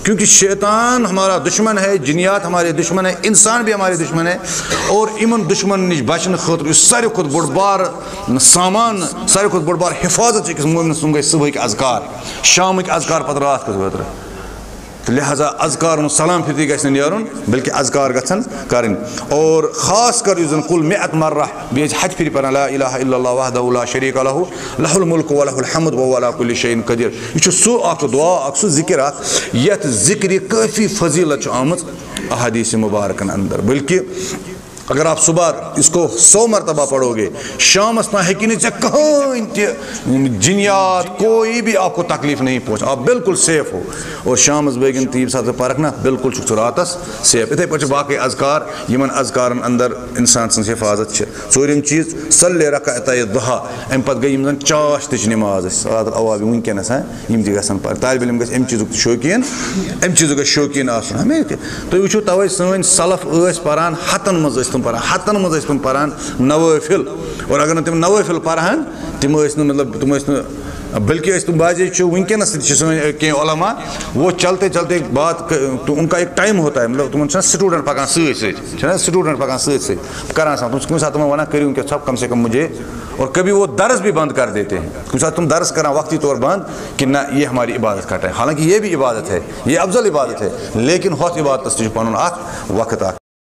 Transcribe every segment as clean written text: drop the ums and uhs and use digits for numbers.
क्योंकि शैतान हमारा दुश्मन है, जिन्नियात हमारे दुश्मन है, इंसान भी हमारे दुश्मन है। और इमन दुश्मन नश बचन खतर सारे खुद बड़ बार सामान, सारे खुद बड़ बार हिफाजत अकिस मोमिन सुन गई सुबह के अज़कार, शाम के अज़कार पत रात के वतर। तो लिहाजा अज़कार सलाम फितरी गन नीरुन, बल्कि अज़कार गन करें। और ख़ास कर युजन कुल मिअत मर्रा बेज हज फिर पर ला इलाहा इल्लल्लाह वहदहु ला शरीका लहु लहुल मुल्क व लहुल हम्द व हुवा अला कुल्लि शैइन क़दीर। यह सो अख दुआ, सो ज़िक्र यत ज़िक्र काफ़ी फजीलत आमत अहादीस मुबारकन अंदर। बल्कि अगर आप सुबह इसको 100 मरतबा पढ़ोगे, शाम ना है कि नहीं कहीं जिन्यात कोई भी आपको तकलीफ नहीं पहुँच, आप बिल्कुल सेफ हो। और शाम बेगिन तीन सात परख ना बिल्कुल रात सेफ। इथे पे बाकी अज़कार यमन अज़कार अंदर इंसान सं हिफाजत। ूरम चीज़ सल्ले रकात दुहा, अम पे गई जन चाश तच नमाज अवाब वनकस गन पर तालब इलम गम चीज़ शौकीन, अम चीज़ शौकीन आमें तुम वो तवे सन सलफ पान हतन मज पान, हतन मज तुम पान नवाफिल। और अगर तुम नवाफिल पान तम मतलब तुम बल्कि तुम बाजे वनकस कह उलमा वो चलते चलते बात तो उनका एक टाइम होता है, मतलब तुम स्टूडेंट पकान स्टूडेंट पकान करान तुम साथ तुम वन करूँ क्या सब कम से कम मुझे। और कभी वो दर्स भी बंद कर देते हैं, कुछ साथ तुम दर्स करा वक्ती तौर बंद कि ना ये हमारी इबादत का टाइम। हालांकि ये भी इबादत है, ये अफजल इबादत है, लेकिन हौत इबादत पन वक्त।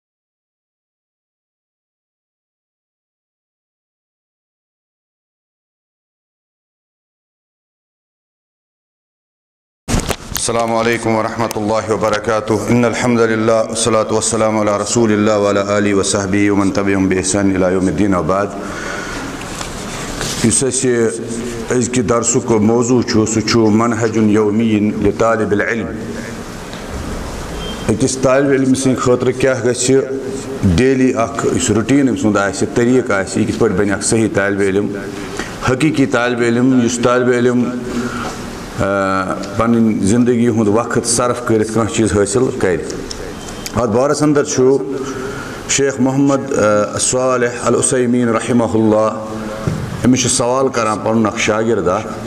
अस्सलामु अलैकुम वरहमतुल्लाहि वबरकातुहू। इन्नल हम्दुलिल्लाह वस्सलातु वस्सलामु अला रसूलिल्लाह व अला आलिहि व सहबिहि व मन तबिअहुम बि इहसान इला यौमिद्दीन। बाद इस अज़्कि दर्सुक मौजू सह मनहजुन यौमिय्युन लितालिबिल इल्म। अकिस तालिब इल्म सिंद खतर क्या गछि डेली अख रूटीन अम सुंद आसि, तरीक आसि, किस पट बन सही तालिब इल्म, हकीकी तालिब इल्म, युस तालिब इल्म पन जिंदगी हुंद वक्त सर्फ कर कह चीज़ हासिल कर। अत बारस अंदर शेख मोहम्मद सालेह अल उसैमीन रहमहुल्लाह अमिस सवाल करान पन अख शागिर्द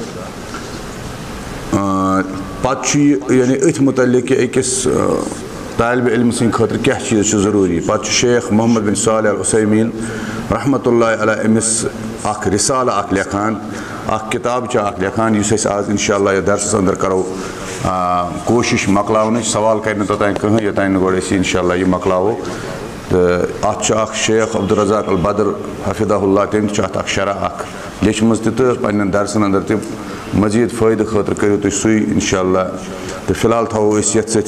पे यानी अथ मुतल्लिक अकिस तालिब इल्म सिंद खतर क्या चीज़ ज़रूरी। पे शेख मोहम्मद बिन सालेह अल उसैमीन रहमतुल्लाह अलैह अमिस अख रिसाला अख लेखान, अख किताब लेखान, आज इंशाअल्लाह यह दर्स अंदर करो कोशिश मकलावन सवाल कर तोतान कहें योतान गो इंशाअल्लाह यह मकलावो। तो अख शेख अब्दुल रज़ाक अल बदर हफिज़हुल्लाह तम अख शरह अख लेचम तो पन्न दर्सन अंदर तम मजीद फ़ायदे खतर करो तुम सू इंशाअल्लाह। तो फिलहाल थो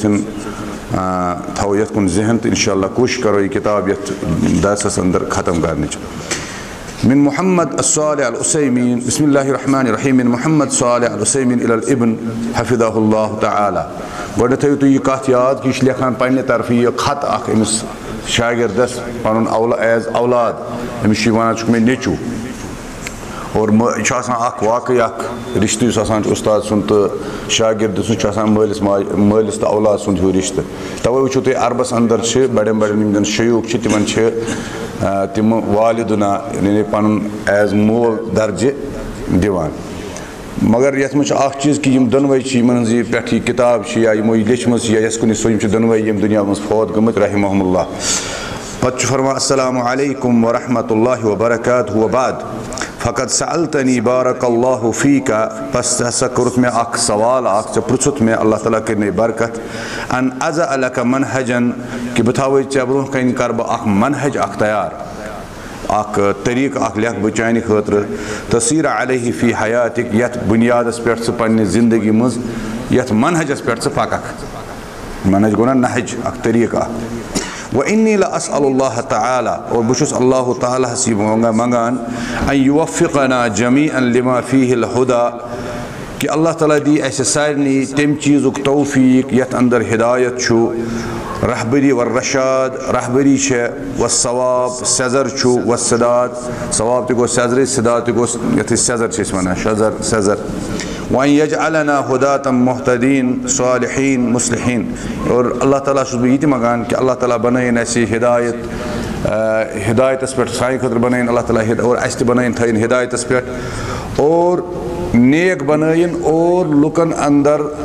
थो ये कुन जहन तो इंशाअल्लाह कोशिश करो ये किताब ये दर्सस अंदर ख़त्म करने। मिन मोहम्मद सालेह अल उसैमीन बिस्मिल्लाहिर रहमानिर रहीम मिन मोहम्मद सालेह अल उसैमीन इलल इब्न हफिज़हुल्लाह तआला। गोड थो तुम यह कथ याद कि लेखान पन्ने तरफ यह खत अख अमिस शागिर्दस पन एज औलाद, अमिस वन मे नेचू। और वाकई रिश्ते उस्ताद सुन तो शागिर्द सुन मालिस तो औलाद सुन हूँ रिश्ते। तवे वो तुम अरबस अंदर बड़े बड़े शयूख तिमन तिम वालिदुना यानी पन एज मोल दर्जे दिवान। मगर ये चीज़ कि दोनवे पे किताब या यमो लेचम या यस कुन दोनवे दुनिया मज फौत गमत रहमहुल्लाह। पत फरमा अस्सलामु अलैकुम व रहमतुल्लाहि व बरकातुहू व बाद फ़क़द सअल्तनी बारकल्लाहु फ़ीका। बस हसा कोरुत में अख सवाल चे पृछुत में अल्लाह ताला करने बरकत अन अज़अ लक मनहजन कि बह थवे ऐ ब्रोह कन कर बह अख मनहज अख तैयार, अख तरीक अख लेख बह चानि खतर तसीर अलैहि फ़ी हयातिक यथ बुनियादस पे पन्ने ज़िंदगी मज यथ मनहजस पे पकख। मनहज गो ना नहज अख तरीक व इन्नी लअस्अलुल्लाह तआला और बुशुस अल्लाह ताला से मंगान अन युवफ़्फ़िक़ना जमीअन लिमा फ़ीहिल हुदा कि अल्लाह ताला दी ऐसे सारनी तम चीज़ुक तौफ़ीक़ यथ अंदर हिदायत छु, रहबरी व रशाद रहबरी व सवाब सज़र छु व सदाद सवाब तो गो सज़र सदाद तो गो यथ सज़र वन शज़र सज़र वन यजअलना हुदातम मुहतदीन सालिहीन मुस्लिहीन। और अल्लाह ताला ये मंगान कि अल्लाह ताला बनाइन ऐसी हिदायत हिदायतस पे साई खतर बनाइन अल्लाह ताला और अस बनाइन थन हिदायतस पे और नेक बनाइन और लुकन अंदर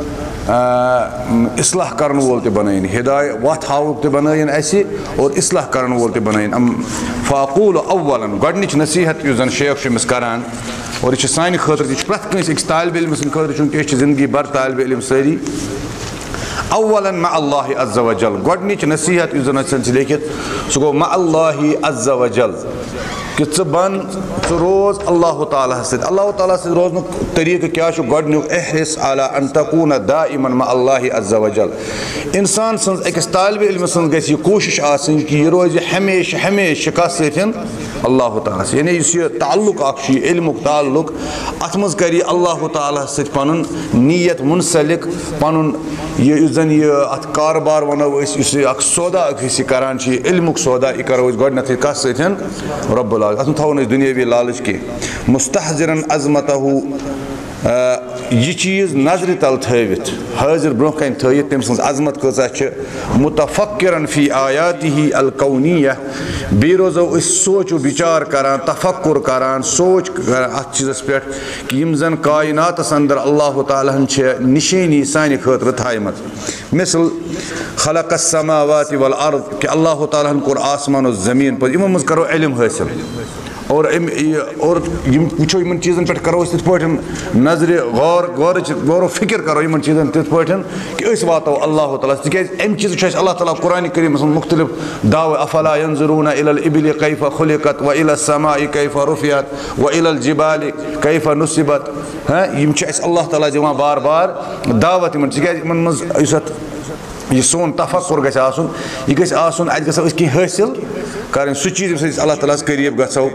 اصلاح کرن وول تہِ بنٲیِن ہدایت وتھ ہاوُک تہِ بنٲیِن اَسہِ اور اصلاح کرن وول تہِ بنٲیِن فاقوٗل اولن گۄڈنِچ نصیحت یُس زن شیخ چھُ أمِس کران اور یہِ چھِ سانہِ خٲطرٕ تہِ چھِ پرٛٮ۪تھ کٲنٛسہِ أکِس طالبہِ علمہٕ سٕنٛدِ خٲطرٕ چوٗنٛکہِ أسۍ چھِ زندگی بر طالبہِ علم سٲری اولن مع اللہ عز وجل گۄڈنِچ نصیحت یُس زن اَتہِ چھِ لیکھِتھ سُہ گوٚو مع اللہ عز وجل کہ ژٕ بن ژٕ روز اللہ تعالیٰ ہس سۭتۍ اللہ تعالیٰ سۭتۍ روزنُک طریٖقہٕ کیٛاہ چھُ گۄڈنیُک احرص علی ان تکوٗنہ دائمًا مع اللہ عز وجل انسان سٕنٛز أکِس طالبہِ علمہٕ سٕنٛز گژھِ یہِ کوٗشش آسٕنۍ کہِ یہِ روزِ ہمیشہِ ہمیشہِ کتھ سۭتۍ اللہ تعالیٰ سۭتۍ یعنی یُس یہِ تعلُق اکھ چھُ یہِ علمُک تعلُق اتھ منٛز کرِ یہِ اللہ تعالیٰ ہس سۭتۍ پنُن نیت منسلق پنُن یُس زن یہِ اتھ کاربار ونو أسۍ یُس یہِ اکھ سودا أسۍ یہِ کران چھِ یہِ علمُک سودا یہِ کرو أسۍ گۄڈنیتھٕے کتھ سۭتۍ رۄب العالمین اتھ منٛز تھاوو نہٕ أسۍ دُنیٲوی لالٕچ کینٛہہ مستحضرن عظمتہُ یہِ چیٖز نظرِ تل تھٲوِتھ حٲضِر برونٛہہ کنہِ تھٲیِتھ تٔمۍ سٕنٛز عظمت کۭژاہ چھِ متفکرن فی آیاتِہی الکونیہ بیٚیہِ روزو أسۍ سونٛچو بِچار کران تفکُر کران سونٛچ کران اتھ چیٖزس پٮ۪ٹھ کہِ یِم زن کایناتس انٛدر اللہ تعالیٰ ہن چھِ نِشٲنی سانہِ خٲطرٕ تھایمژ مِثل خلق السماوات والارض کہِ اللہ تعالیٰ ہن کوٚر آسمان و زمیٖن پٲدٕ یِمو منٛز کرو علم حٲصِل اور یِم وٕچھو یِمن چیٖزن پٮ۪ٹھ کرو أسۍ تِتھ پٲٹھۍ نظرِ غور و فِکر کرو یِمن چیٖزن تِتھ پٲٹھۍ کہِ أسۍ واتو اللہ تعالیٰ تِکیازِ اَمہِ چیٖزُک چھُ اَسہِ اللہ تعالیٰ قرآنِ کریٖمس منٛز مُختٔلِف دعوٕ افلا ینظرون الى الابل کیف خلقت والى السماء کیف رفعت والى الجبال کیف نصبت یِم چھِ اَسہِ اللہ تعالیٰ دِوان بار بار دعوت یِمن تِکیازِ یِمن منٛز یُس اتھ یہِ سون تفکُر گژھِ آسُن یہِ گژھِ آسُن اَتہِ گژھو أسۍ کینٛہہ حٲصِل کرٕنۍ سُہ چیٖز ییٚمہِ سۭتۍ أسۍ اللہ تعالیٰ ہس قریٖب گژھو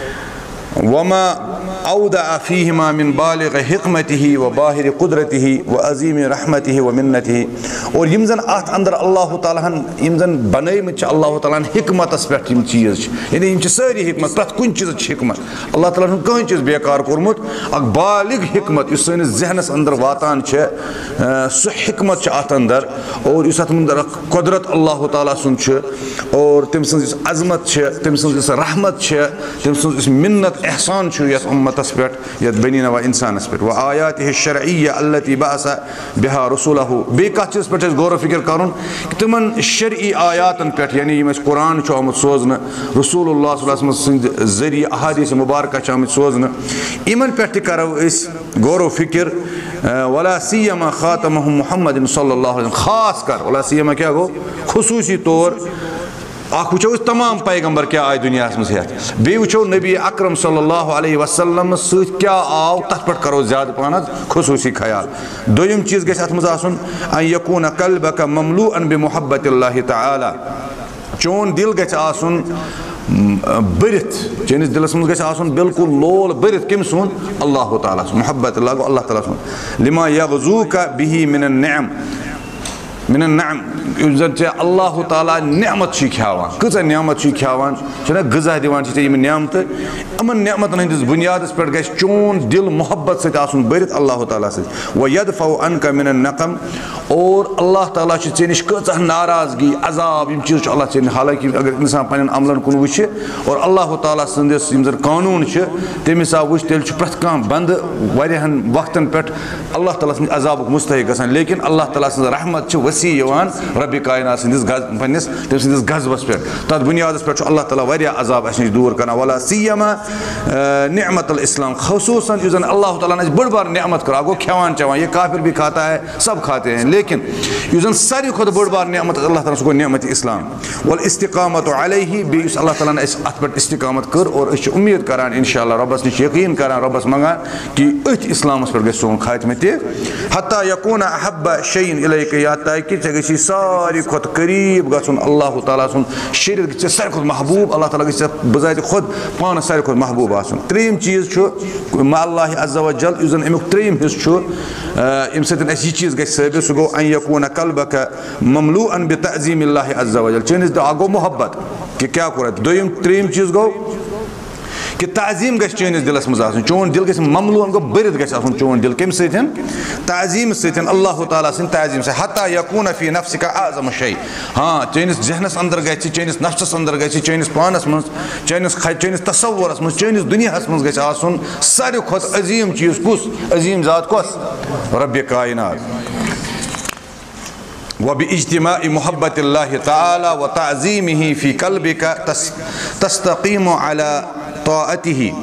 وما اودع فیہما من بالغ حکمتہ و باہر قدرتہ و عظیٖم رحمتہ و مِنتہ اور یِم زن اتھ انٛدر اللہ تعالیٰ ہن یِم زن بنٲومٕتۍ چھِ اللہ تعالیٰ ہن حکمتس پٮ۪ٹھ یِم چیٖز چھِ یعنی یِم چھِ سٲری حکمت پرٛٮ۪تھ کُنہِ چیٖزس چھِ حکمت اللہ تعالیٰ ہن چھُنہٕ کٕہٕنۍ چیٖز بیکار کوٚرمُت اکھ بالغ حکمت یُس سٲنِس ذہنس انٛدر واتان چھِ سُہ حکمت چھِ اتھ انٛدر اور یُس اتھ انٛدر اکھ قۄدرت اللہ تعالیٰ سُنٛد چھُ اور تٔمۍ سٕنٛز یُس عظمت چھِ تٔمۍ سٕنٛز یُس رحمت چھِ تٔمۍ سٕنٛز یُس مِنت احسان چھُ یتھ اُمتس پٮ۪ٹھ یتھ بنی نوع انسانس پٮ۪ٹھ و آیاتہ الشرعیہ التی بعث بہا رسولہ بیٚیہِ کتھ چیٖزس پٮ۪ٹھ چھُ اَسہِ غور و فِکر کرُن کہِ تِمن شرعی آیاتن پٮ۪ٹھ یعنی یِم اَسہِ قرآن چھُ آمُت سوزنہٕ رسول اللہ صلی اللہ علیہ وسلم سٕنٛدِ ذٔریعہٕ احادیٖث مُبارکہ چھِ آمٕتۍ سوزنہٕ یِمن پٮ۪ٹھ تہِ کرو أسۍ غور و فِکر ولا سیما خاتمہُم محمد صلی اللہ علیہ وسلم خاص کر ولا سیما کیٛاہ گوٚو خصوٗصی طور اکھ وٕچھو أسۍ تمام پیغمبر کیٛاہ آیہِ دُنیاہس منٛز ہٮ۪تھ بیٚیہِ وٕچھو نبی اکرم صلی اللہ علیہ وسلم سۭتۍ کیٛاہ آو تتھ پٮ۪ٹھ کرو زیادٕ پہن خصوٗصی خیال دوٚیِم چیٖز گژھِ اتھ منٛز آسُن ان یکوٗنہ قلبک مملوٗعن بمحبت اللہ تعالیٰ چون دِل گژھِ آسُن بٔرِتھ چٲنِس دِلس منٛز گژھِ آسُن بالکُل لول بٔرِتھ کٔمۍ سُنٛد اللہ تعالیٰ سُنٛد محبت اللہ گوٚو اللہ تعالیٰ سُنٛد لما یغزوٗکا بِہی من النعم یُس زن ژےٚ اللہ تعالیٰ نعمت چھُے کھیاوان کۭژاہ نعمت چھُے کھیاوان چھُنہ غذا دِوان چھِ ژےٚ یِم نعمتہٕ یِمن نعمتن ہٕنٛدِس بُنیادس پٮ۪ٹھ گژھِ چون دِل محبت سۭتۍ آسُن بٔرِتھ اللہ تعالیٰ سۭتۍ و یدفع عنک من النقم اور اللہ تعالیٰ چھُ ژےٚ نِش کۭژاہ ناراضگی عذاب یِم چیٖز چھُ اللہ ژےٚ نِش حالانکہِ اگر انسان پنٕنٮ۪ن عملن کُن وٕچھِ اور اللہ تعالیٰ سٕنٛدِس یِم زن قونوٗن چھِ تمہِ حساب وٕچھِ تیٚلہِ چھُ پرٛٮ۪تھ کانٛہہ بنٛدٕ واریاہن وقتن پٮ۪ٹھ اللہ تعالیٰ سٕنٛدِ عذابُک مُستحق گژھان لیکن اللہ تعالیٰ سٕنٛز رحمت چھِ ؤسیع یِوان ربِ کاینات سٕنٛدِس پننِس تٔمۍ سٕنٛدِس غضبس پٮ۪ٹھ تتھ بُنیادس پٮ۪ٹھ چھُ اللہ تعالیٰ واریاہ عذاب اسہِ نِش دوٗر کران ولا سیما نعمت الاسلام خصوٗصن یُس زن اللہ تعالیٰ ہن اسہِ بٔڑ بار نعمت کٔر اکھ گوٚو کھٮ۪وان چٮ۪وان یہِ کافر بھی کھاتا ہے سب کھاتے ہیں لیکن یُس زن ساروی کھۄتہٕ بٔڑ بار نعمت اللہ تعالیٰ سُہ گوٚو نعمت اسلام والاستقامت علیہ بیٚیہِ یُس اللہ تعالیٰ ہن اسہِ اتھ پٮ۪ٹھ استقامت کٔر اور أسۍ چھِ اُمید کران انشاء اللہ رۄبس نِش یقیٖن کران رۄبس منٛگان کہِ أتھۍ اسلامس پٮ۪ٹھ گژھِ سون خاتمہٕ تہِ حتٰی یکوٗنہ احب شیٖن الیکہ یا تاکہِ ژےٚ گژھی ساروی کھۄتہٕ قریٖب گژھُن اللہ تعالیٰ سُنٛد شریعت گژھِ ژےٚ ساروی کھۄتہٕ محبوٗب اللہ تعالیٰ گژھِ ژےٚ بذاتِ خۄد پانس ساروی کھۄتہٕ محبوٗب آسُن ترٛیٚیِم چیٖز چھُ مع اللہ عز وجل یُس زن امیُک ترٛیٚیِم حِصہٕ چھُ ییٚمہِ سۭتۍ اسہِ یہِ چیٖز گژھِ ثٲبت سُہ گوٚو ان یکوٗنہ قلبک مملوٗعن بتعظیٖم اللہ عز وجل چٲنِس اکھ گوٚو محبت کہِ کیٛاہ کوٚر اتہِ ترٛیٚیِم چیٖز گوٚو کہِ تعظیٖم گژھِ چٲنِس دِلس منٛز آسُن چون دِل گژھِ مملوٗعن گوٚو بٔرِتھ گژھِ آسُن چون دِل کمہِ سۭتۍ تعظیٖم سۭتۍ اللہ تعالیٰ سٕنٛدِ تعظیٖم سۭتۍ حتٰی یکوٗنہ فی نفسِکا اعظم شے چٲنِس ذہنس انٛدر گژھِ چٲنِس نفسس انٛدر گژھِ چٲنِس پانس منٛز چٲنِس تصورس منٛز چٲنِس دُنیاہس منٛز گژھِ آسُن ساروی کھۄتہٕ عظیٖم چیٖز کُس عظیٖم ذات کۄس ربِ کاینات وباجتماع محبة الله تعالى وتعظيمه في قلبك تستقيم على طاعته.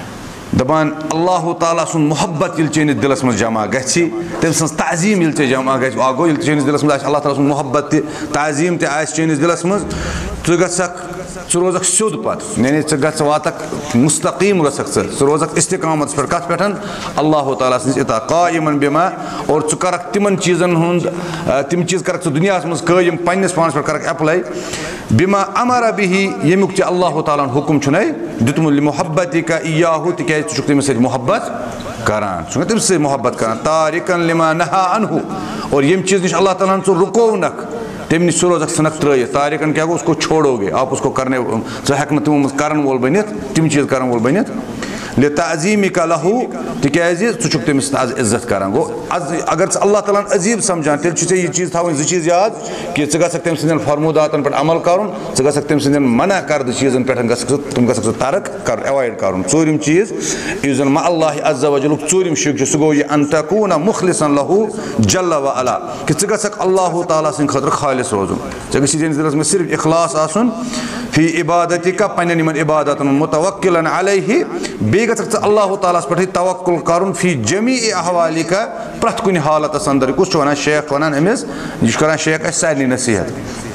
دپان اللہ تعالیٰ سن محبت یل چٲنِس دِلس منٛز جمع گژھِ تٔمۍ سٕنٛز تعظیٖم ییٚلہِ ژےٚ جمع گژھِ گوٚو ییٚلہِ چٲنِس دِلس منٛز آسہِ اللہ تعالیٰ سُنٛد محبت تہِ تعظیٖم تہِ آسہِ چٲنِس دِلس منٛز ژٕ گژھکھ ژٕ روزکھ سیوٚد پتہٕ یعنی ژٕ واتکھ مستقیٖم گژھکھ ژٕ روزکھ استقامتس پٮ۪ٹھ کتھ پٮ۪ٹھ اللہ تعالیٰ سٕنٛز اطاعت قایمن بما اور ژٕ کرکھ تِمن چیٖزن ہُنٛد تِم چیٖز کرکھ ژٕ دُنیاہس منٛز قٲیِم پننِس پانس پٮ۪ٹھ کرکھ ایپلاے بما امر بِہی ییٚمیُک ژےٚ اللہ تعالیٰ ہن حُکم چھُنَے دیُتمُت لِمحبتِکَ اِیاہُ تِکیازِ ژٕ چھُکھ تٔمِس سۭتۍ محبت کران ژٕ چھُکھ تٔمِس سۭتۍ محبت کران تارکن لما نہا عنہُ اور ییٚمہِ چیٖز نِش اللہ تعالیٰ ہن ژٕ رُکوونکھ تمہِ نِش ژٕ روزکھ ژھٕنکھ ترٲیِتھ تارکن کیاہ گوٚو اس کو چھوڑو گے آپ اس کو کرنے ژٕ ہٮ۪کھ نہٕ تِمو منٛز کرن وول بٔنِتھ تِم چیٖز کرن وول بٔنِتھ لِتعظیٖمِکَ لہوٗ تِکیازِ ژٕ چھُکھ تٔمِس آز عزت کران گوٚو اگر ژٕ اللہ تعالیٰ ہن عزیٖز سمجھان تیٚلہِ چھُ ژےٚ یہِ چیٖز تھاوٕنۍ زٕ چیٖز یاد کہِ ژٕ گژھکھ تٔمۍ سٕنٛدٮ۪ن فرموٗداتن پٮ۪ٹھ عمل کرُن ژٕ گژھکھ تٔمۍ سٕنٛدٮ۪ن منع کردٕ چیٖزن پٮ۪ٹھ گژھکھ ژٕ تِم گژھکھ ژٕ ترک کرُن ایوایڈ کرُن ژوٗرِم چیٖز یُس زن مع اللہ عز وجلُک ژوٗرِم شِک چھُ سُہ گوٚو یہِ ان تکوٗنَ مُخلِصن لہوٗ جل وعلا کہِ ژٕ گژھکھ اللہ تعالیٰ سٕنٛدِ خٲطرٕ خٲلِص روزُن ژےٚ گژھِ چٲنِس دِلس منٛز صرف اخلاص آسُن فی عبادتِکَ پننٮ۪ن یِمن عبادتن مُتوکِلن علیہ بیٚیہِ گژھکھ ژٕ اللہ تعالیٰ ہس پٮ۪ٹھٕے توکُل کرُن فی جمیٖع احوالیکَ پرٛٮ۪تھ کُنہِ حالتس انٛدر کُس چھُ ونان شیخ ونان أمِس یہِ چھُ کران شیخ اسہِ سارنٕے نصیحت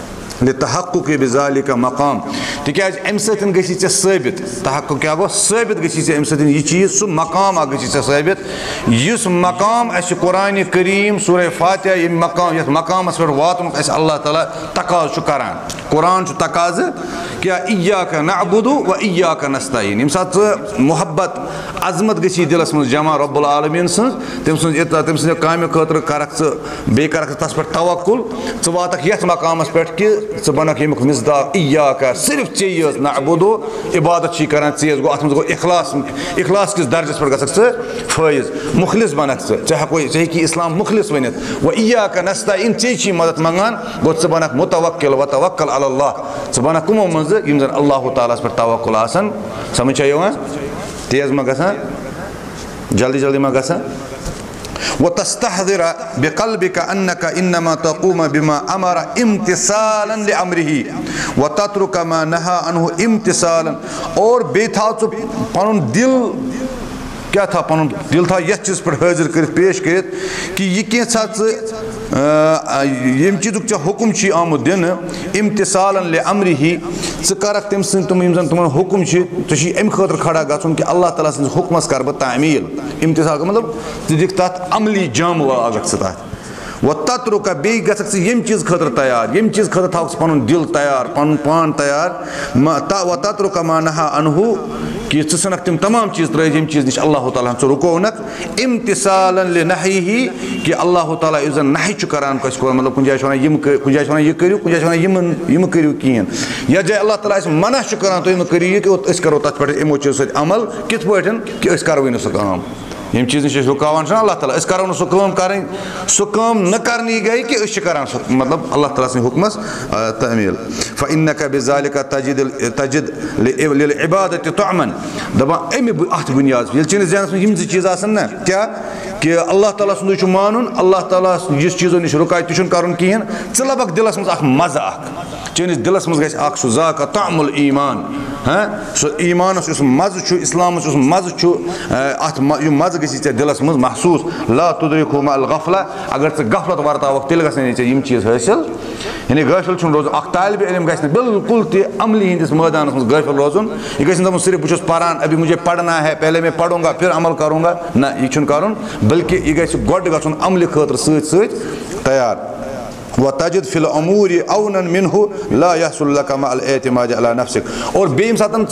لِتحقُقِ بِذالِکَ مقام تِکیازِ امہِ سۭتۍ گژھی ژےٚ ثٲبت تحقُق کیاہ گوٚو ثٲبت گژھی ژےٚ امہِ سۭتۍ یہِ چیٖز سُہ مقام اکھ گژھی ژےٚ ثٲبت یُس مقام اسہِ قرآنِ کریٖم سورہ فاتحہ ییٚمہِ مقام یتھ مقامس پٮ۪ٹھ واتنُک اسہِ اللہ تعالیٰ تقاضہٕ چھُ کران قرآن چھُ تقاضہٕ کیاہ اِیاکَ نعبُدُ و اِیاکَ نستعیٖن ییٚمہِ ساتہٕ ژٕ محبت عظمت گژھی دِلس منٛز جمع رۄب العالمیٖن سٕنٛز تٔمۍ سٕنٛز اطاعت تٔمۍ سٕنٛدِ کامہِ خٲطرٕ کرکھ ژٕ بیٚیہِ کرکھ ژٕ تتھ پٮ۪ٹھ توکُل ژٕ واتکھ یتھ مقامس پٮ۪ٹھ کہِ ژٕ بنکھ ییٚمیُک مِصداق اِیاکَ صرف ژےٚ یٲژ نعبُدُ عبادت چھُے کران ژےٚ گوٚو اتھ منٛز گوٚو اخلاص کِس درجس پٮ۪ٹھ گژھکھ ژٕ فٲیض مُخلِص بنکھ ژٕ ہیٚکہِ اسلام مُخلِص ؤنِتھ و اِیاکَ نستعیٖن ژےٚ چھُے مدد منٛگان گوٚو ژٕ بنکھ مُتوکِل و توکل علی اللہ ژٕ بنکھ کٕمو منٛزٕ یِم زن اللہ تعالیٰ ہس پٮ۪ٹھ توکُل آسان سمجھ چھا یِوان تیز ما گژھان جلدی جلدی ما گژھان وتستحضر بقلبك انك انما تقوم بما امر امتثالا لامره وتترك ما نهى عنه امتثالا اور بیٚیہِ تھاو ژٕ پنُن دِل کیاہ تھاو پنُن دِل تھاو یتھ چیٖزس پٮ۪ٹھ حٲضِر کٔرِتھ پیش کٔرِتھ کہِ یہِ کینٛژھا ژٕ ییٚمہِ چیٖزُک ژےٚ حُکُم چھُے آمُت دِنہٕ امتثالن لامرِہی ژٕ کرکھ تٔمۍ سٕنٛدۍ تِم یِم زن تِمن حُکُم چھِ ژےٚ چھُے امہِ خٲطرٕ کھڑا گژھُن کہِ اللہ تعالیٰ سٕنٛدِس حُکمس کرٕ بہٕ تعمیٖل امتثال مطلب ژٕ دِکھ تتھ عملی جام لاگکھ ژٕ تتھ و تترُکا بیٚیہِ گژھکھ ژٕ ییٚمہِ چیٖزٕ خٲطرٕ تیار ییٚمہِ چیٖزٕ خٲطرٕ تھاوکھ ژٕ پنُن دِل تیار پنُن پان تیار و تترُکا ما نہا عنہُ کہِ ژٕ ژھٕنکھ تِم تمام چیٖز ترٲیِتھ ییٚمہِ چیٖز نِش اللہ تعالیٰ ہن ژٕ رُکوونکھ امتثالن لنہیہِ کہِ اللہ تعالیٰ یُس زن نہہِ چھُ کران کٲنٛسہِ کھۄتہٕ مطلب کُنہِ جایہِ چھُ ونان کُنہِ جایہِ چھُ ونان یہِ کٔرِو کُنہِ جایہِ چھُ ونان یِم مہٕ کٔرِو کِہینۍ یتھ جایہِ اللہ تعالیٰ اَسہِ منع چھُ کران تُہۍ مہٕ کٔرِو یہِ کہِ أسۍ کرو تتھ پٮ۪ٹھ یِمو چیٖزو سۭتۍ عمل کِتھ پٲٹھۍ کہِ أسۍ کروٕے نہٕ سُہ کٲم ییٚمہِ چیٖز نِش أسۍ رُکاوان چھُنہ اللہ تعالیٰ أسۍ کرو نہٕ سُہ کٲم کرٕنۍ سُہ کٲم نہٕ کرنی گٔے کہِ أسۍ چھِ کران سُہ مطلب اللہ تعالیٰ سٕنٛدِ حُکمس تعمیٖل فإنک بذالِکَ تجد للعبادتِ طعمًا دپان امہِ اتھ بُنیادس ییٚلہِ چٲنِس ذہنس منٛز یِم زٕ چیٖز آسن نہ کیاہ کہِ اللہ تعالیٰ سُنٛدُے چھُ مانُن اللہ تعالیٰ یُس چیٖزو نِش رُکاے تہِ چھُنہٕ کرُن کِہینۍ ژٕ لبکھ دِلس منٛز اکھ مزٕ اکھ چٲنِس دِلس منٛز گژھِ اکھ سُہ ذاقہ طعمُ الایٖمان سُہ ایٖمانس یُس مزٕ چھُ اسلامس یُس مزٕ چھُ اتھ یِم مزٕ گژھی ژےٚ دِلس منٛز محسوٗس لا تُدرِکہُ مع الغفلہ اگر ژٕ غفلت ورتاوکھ تیٚلہِ گژھنٕے ژےٚ یِم چیٖز حٲصِل یعنی غٲفِل چھُنہٕ روزُن اکھ طالبہِ علم گژھِ نہٕ بِلکُل تہِ عملی ہِنٛدِس مٲدانس منٛز غٲفِل روزُن یہِ گژھِ نہٕ دپُن صرف بہٕ چھُس پران ابھی مجھے پڑھنا ہے پہلے میں پڑھوں گا پھر عمل کروں گا نہ یہِ چھُنہٕ کرُن بلکہِ یہِ گژھِ گۄڈٕ گژھُن عملہِ خٲطرٕ سۭتۍ سۭتۍ تیار و تجد فی الامور اونا منہ لا یحصل لک مع الاعتماد علی نفسک اور بیٚیہِ ییٚمہِ ساتہٕ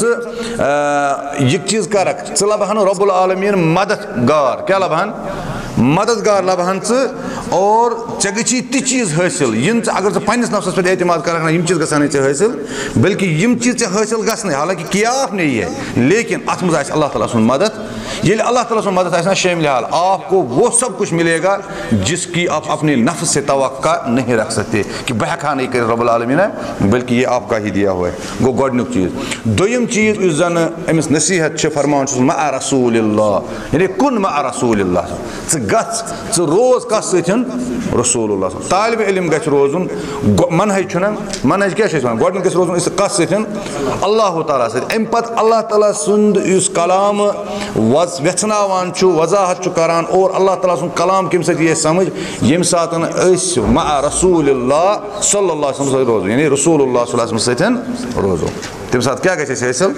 ژٕ یہِ چیٖز کرکھ ژٕ لبہن رۄب العالمیٖن مددگار کیاہ لبہن مددگار لبہن ژٕ اور ژےٚ گژھی تہِ چیٖز حٲصِل یِم ژٕ اگر ژٕ پننِس نفسس پٮ۪ٹھ اعتماد کرکھ نہ یِم چیٖز گژھن نہٕ ژےٚ حٲصِل بلکہِ یِم چیٖز ژےٚ حٲصِل گژھنٕے حالانکہِ کیاہ نہیں ہے لیکن اتھ منٛز آسہِ اللہ تعالیٰ سُنٛد مدد ये अल्लाह ताला से मदद आए शामिल हाल, आपको वो सब कुछ मिलेगा जिसकी आप अपने नफ्स से तवक्का नहीं रख सकते कि बहका नहीं कर रब्बुल आलमीन है, बल्कि ये आपका ही दिया हुआ है। गो गोडनुक चीज़। दोयम चीज़ इस जन अमिस नसीहत फरमान मा रसूलिल्लाह, यानी कुन मा रसूलिल्लाह, गछ रोज कस सतन रसूलुल्लाह। तालिब इल्म गछ रोजुन मनहज छुना, मनहज क्या वन गोडनुक गछ रोजुन कस सतन अल्लाह ताला सत, अम पत अल्लाह ताला सुंद इस कलाम वेचनावान छु वजाहत छु करान, और अल्लाह ताला सुन कलाम कम सत ये समझ यम सातन अस मा रसूलिल्लाह सल्लल्लाहु अलैहि वसल्लम रोज, यानी रसूलुल्लाह सल्लल्लाहु अलैहि वसल्लम सतन रोजो, तम सात क्या गछ हासिल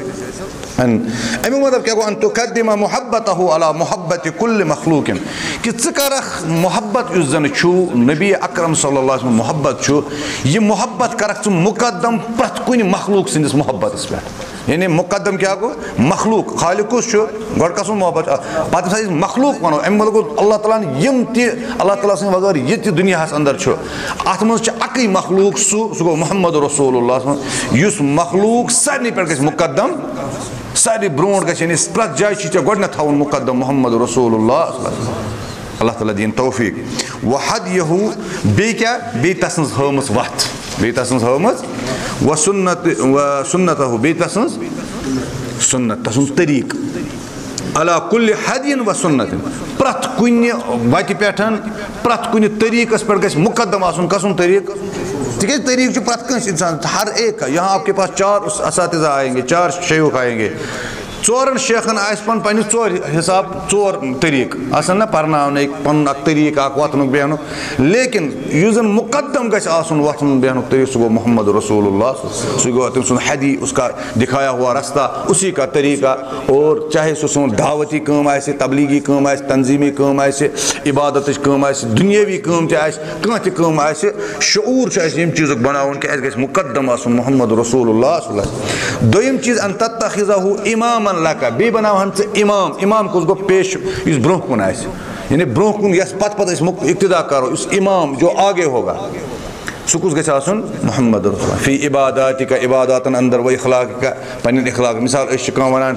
अमु मतलब क्या गो अन तुकद्दिमा मुहब्बतहु अला मुहब्बति कुल्ल मखलूकिन, कि करख मोहब्बत उस जन छु नबी अकरम सल्लल्लाहु अलैहि वसल्लम मोहब्बत छु, ये मोहब्बत करख मुकद्दम प्रत कुन मखलूक सिंदिस मोहब्बत पे, यानी मुकद्दम क्या गो मखलूक खालिकुस छु गोड कसुन मोहब्बत पत मखलूक वनो अम मतलब अल्लाह ताला यम ति अल्लाह ताला से वगर ये दुनिया अंदर छु अत मज अकई मखलूक सु गो मोहम्मद रसूलुल्लाह, युस मखलूक सारे पे गस मुकद्दम सारे ब्रोट गस, यानी प्रत जाय छि गोडन थवन मुकद्दम मोहम्मद रसूलुल्लाह, अल्लाह ताला दिन तौफीक। वहद यहू बे क्या बे तसंस हमस वत, बे तसंस हमस व सुन्नत हो बे तसंस सुन्नत तसुन तरीक अला कुल्ल हदिन व सुन्नत, प्रत कुन वत पे प्रत कुन तरीकस पे गस मुकद्दम आसुन कसुन तरीक, ठीक तरीक प्रत कंस इंसान हर एक का। यहाँ आपके पास 4 असातिज़ा आएंगे, 4 शेख आएंगे, 4 शेखन पन पे 4 हिसाब 4 तरीक आसन ना पर्न पन तरीक वतन बेहन, लेकिन युजन मुकद्दम गस आसुन वतन बेहन तरीक सो गो मोहम्मद रसूलुल्लाह, सो गो तम सुन हदी उसका दिखाया हुआ रास्ता उसी का तरीका, और चाहे सो सुन दावती काम आए, तबलीगी काम आए, तंजीमी काम आए, इबादत काम आए, दुनियावी काम कह काम आए, शऊर यम चीज़ बनावन कि गस मुकद्दम आसुन मोहम्मद रसूलुल्लाह। दोयम चीज़ अन तत्तखिज़हु इमाम लका, बे बनावन इमाम, इमाम कुछ गो पेश इस ब्रोह कुन आए, यानी ब्रोह कुन यस पत पत इक्तिदा करो इस इमाम जो आगे होगा सो कुछ गछ आसुन मोहम्मद रसूलुल्लाह। फी इबादात का इबादतन अंदर व इखलाक का पन इखलाक, मिसाल कह वन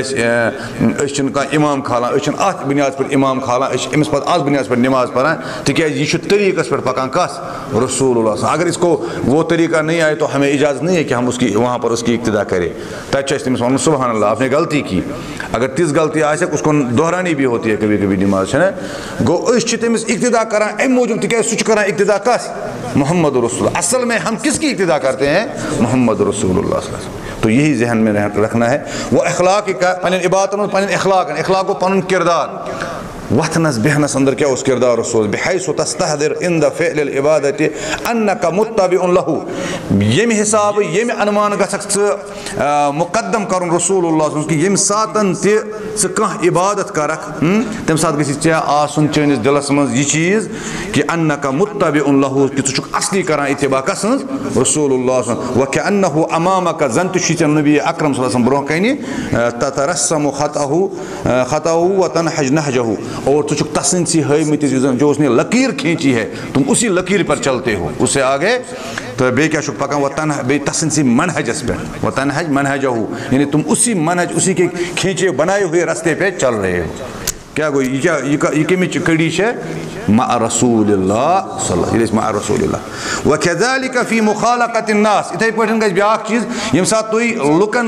ये इमाम खालान अत बुनियाद पर इमाम खालान अमिस पे अत बुनियाद पर नमाज पढ़ान, तिकाज यह तरीक़स पर पकान कस रसूलुल्लाह। अगर इसको वो तरीका नहीं आए तो हमें इजाज़त नहीं है कि हम उसकी वहाँ पर उसकी इक्तिदा करें, तमिस वन सुबहान अल्लाह आपने गलती की, अगर तिस गलती आए उसको दोहरानी भी होती है कभी कभी नमाज है गो तमिस इक्तिदा करान अम मूजूब तिकाज सह करान इक्तिदा कस मोहम्मद रसूलुल्लाह। असल में हम किसकी इक्तिदा करते हैं मोहम्मद रसूलुल्लाह। तो यही जहन में रखना है। वो अखलाक का पन इबादत पन अखलाक, अखलाक को पन किरदार वतनस बेहनस अंदर क्या उस किरदार रसूल बिहैसु तस्तहदिर इंद फ़िअल इबादत अन्नका मुत्तबिउन लहु, यम हिसाब यम अनुमान गछक मुकद्दम करुन रसूलुल्लाह कि यम सातन ते कह इबादत करक तम सात गछि चे आसुन चनिस दिलस मज यह चीज कि अन्नका मुत्तबिउन लहु कि तुक असली करान इत्तिबा कसंज रसूलुल्लाह व कअन्नहु अमामका जंत शिचन नबी अकरम सल्लल्लाहु अलैहि वसल्लम ब्रोह कनी ततरस्समु खताहु व तनहज नहजहु, और तुझ तसन सी हमित जो उसने लकीर खींची है तुम उसी लकीर पर चलते हो उससे आगे। तो बे क्या शुक पका वतन बे तसन सी मनहजस पे वतन हज मनहज हो, यानी तुम उसी मनहज उसी के खींचे बनाए हुए रास्ते पे चल रहे हो। क्या गो ये कमिच कड़ी है मा रसूलिल्लाह सल्लल्लाहु अलैहि मा रसूलिल्लाह व कज़ालिका फी मुखालक़त अन्नास। इथे पठन गज ब्याक चीज यम साथ तुई लुकन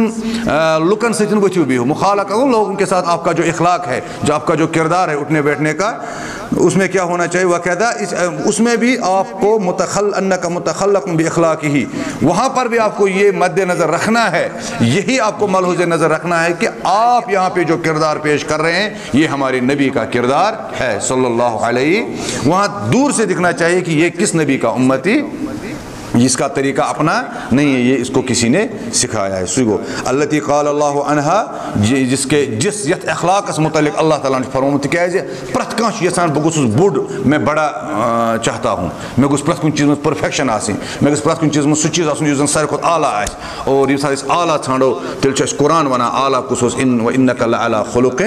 सतिन वथियो भी हो मुखालक़त उन लोगों के साथ आपका जो इखलाक है, जो आपका जो किरदार है उठने बैठने का, उसमें क्या होना चाहिए वक़दा उसमें भी आपको अन्नका मुतखल्लक़ बि इखलाक़िही, वहाँ पर भी आपको ये मद्देनज़र रखना है, यही आपको मलहूज़ नज़र रखना है कि आप यहाँ पे जो किरदार पेश कर रहे हैं ये हमारे नबी का किरदार है सल्लल्लाहु अलैहि। वहाँ दूर से दिखना चाहिए कि ये किस नबी का उम्मती, इसका तरीका अपना नहीं है, ये इसको किसी ने सिखाया है। सुगो अल्लती क़ाल अल्लाहु अन्हा, जिस यथ अखलाक़स मुतल्लिक़ अल्लाह ताला ने फरमाया तिकाज़ प्रत कांश यसान बह गुस बुड मैं बड़ा चाहता हूँ, मैं गुस प्रत कुन चीज़ में परफेक्शन आसिन, मैं गुस प्रत कुन चीज़ में सह चीज़ आसन युस सारे खुद आला आस, और ये सारे आला छाड़ो तेल कुरान वना आला कुछ इन व इन्नका लअला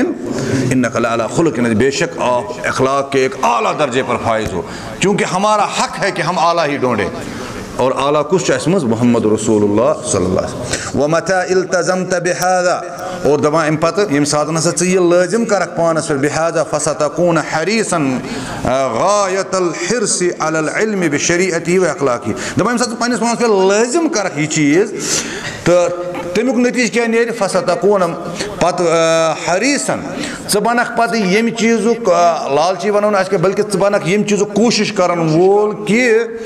खुलुक़िन, बेशक आप अखलाक के एक आला दर्जे पर फाइज हो, क्योंकि हमारा हक है कि हम आला ही ढूंढें, और आला कुछ मोहम्मद रसूलुल्लाह सल्लल्लाहु अलैहि वसल्लम। व मता इल्तज़मत बिहाज़ा, और दपान अम पत यम सात नसा चे यह लाजिम करक पानस पे बिहाजा फसतकून हरीसन गायतल हिर्स अलल इल्म बिशरीअती व अखलाकी दपान यम सात पन्निस पानस पे लाजिम करक यह चीज तो तमुक नतीज क्या नेर फसतकून पत हरीसन चे बनक पत यम चीजुक लालची वनो आज बल्कि चे बनक यम चीजुक कोशिश करन वोल कि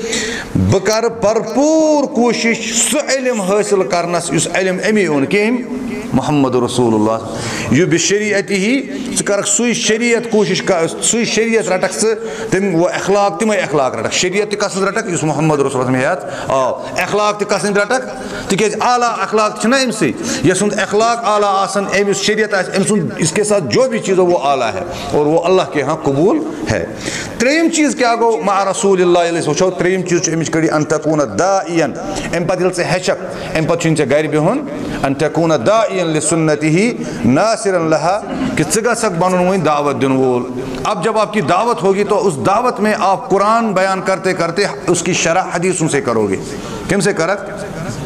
बह कर भरपूर कोशिश सह इल्म हासिल करनस युस इल्म अमी ओन केम मोहम्मद रसूलुल्लाह यु बिशरीअती ही कर सुई शरीयत कोशिश कर सुई शरीयत रटक तम वो अखलाक तम अखलाक रटक शरीयत कस रटक युस मोहम्मद रसूलुल्लाह हेत आ अखलाक कस रटक तिकेज आला अखलाक छना अमसे यसुंद अखलाक आला आसन अम शरीयत अमसुंद इसके साथ जो भी चीज़ हो वो आला है और वो अल्लाह के यहाँ कबूल है। त्रेम चीज़ क्या गो मा रसूलिल्लाह वो त्रेम चीज़ अमिच कड़ी अन तकून दाइयन अम पत ये हेचक अम पत गर बिहुन अन तकून दाइयन लिसुन्नतिही नासिरन लहा कि गसक बनन वही दावत दिन वोल। अब जब आपकी दावत होगी तो उस दावत में आप कुरान बयान करते करते उसकी शरह हदीसों से करोगे। किम से करक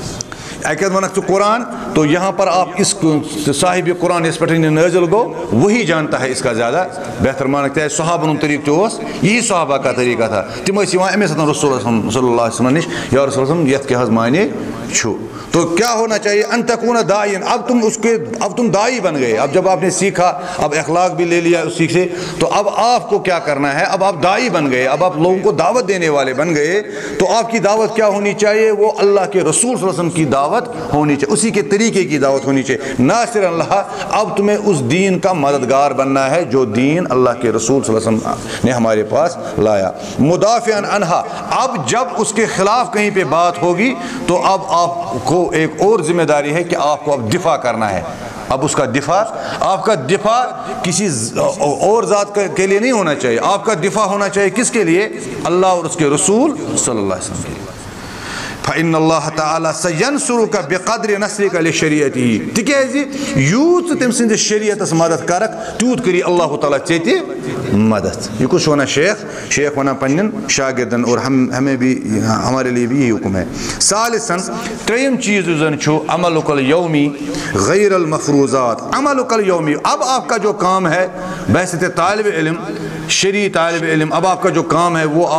अकद वनक तो कुरान तो यहाँ पर आप इस साहिब कुरान इस पर नाजिल गो वही जानता है इसका ज़्यादा बेहतर मानक है। सहाबन तरीक़ तो यही सहाबा का तरीका था तम अमे रसूल सल्लल्लाहु अलैहि वसल्लम निश या रसूल यथ के माने छु। तो क्या होना चाहिए अन तकून दाइन अब तुम दाई बन गए। अब जब आपने सीखा अब अखलाक भी ले लिया उस सीख से तो अब आपको क्या करना है अब आप दाई बन गए अब आप लोगों को दावत देने वाले बन गए। तो आपकी दावत क्या होनी चाहिए वो अल्लाह के रसूल सल्लल्लाहु अलैहि वसल्लम की दावत होनी चाहिए उसी के तरीके की दावत होनी चाहिए नासिर अल्लाह। अब तुम्हें उस दीन का मददगार बनना है जो दीन अल्लाह के रसूल सल्लल्लाहु अलैहि वसल्लम ने हमारे पास लाया। मुदाफ़िअन अनहा अब जब उसके खिलाफ कहीं पे बात होगी तो अब आपको एक और जिम्मेदारी है कि आपको अब दिफा करना है। अब उसका दिफा आपका दिफा किसी और ज़ात के लिए नहीं होना चाहिए आपका दिफा होना चाहिए किसके लिए अल्लाह और उसके रसूल सल्लल्लाहु अलैहि वसल्लम के लिए। फ़इन्नल्लाह तआला सयंसुरुका बिक़द्रि नस्रिका लिशरीअती तिकेज़ यूत तम सिंद शरीयतस मदद करक तूत करी अल्लाह ताला चेति मदद। ये कुछ वना शेख वना पन्नन शागिर्दन और हमें भी हमारे लिए भी यही हुक्म है। सालिसन त्रेम चीज़ जन छु अमलुकल यौमी गैरल मफरूज़ात अमलुकल यौमी। अब आपका जो काम है वैसे तालिब इल्म शरी तालिब इल्म अब आपका जो काम है वो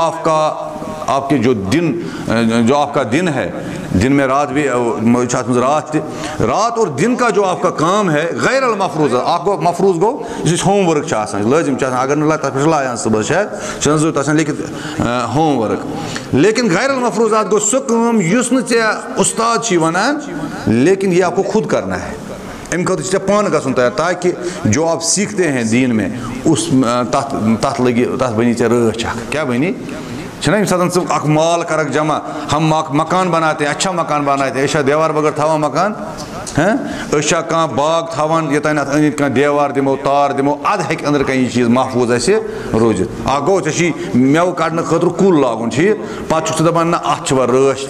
आपके जो आपका दिन है दिन में रात भी रात और दिन का जो आपका काम है गैर अल मफरूज़ आपको मफरूज़ गो इस होमवर्क लाजिम अगर न लायान सुबह शायद लेकिन होमवर्क लेकिन गैर अल मफरूज़ात गो सो काम युस न चे उस्ताद वनान लेकिन ये आपको खुद करना है अम खुद पान गसन तैयार ताकि जो आप सीखते हैं दीन में उस तथ लगी तथ बनी चे रच क्या बनी छना साथ माल करक जमा हम मकान बनाते हैं अच्छा मकान बनाते हैं ऐसा देवार बगैर थवा मकान हैं ऐसा कह बाग थवान योतान अंद कह देवार दिमो तार दिमो अद हेक अंदर कह चीज़ महफूज ऐसे रोजित आ गो ची मेव कड़ने खतर कुल लागुन पे दपान ना अत रच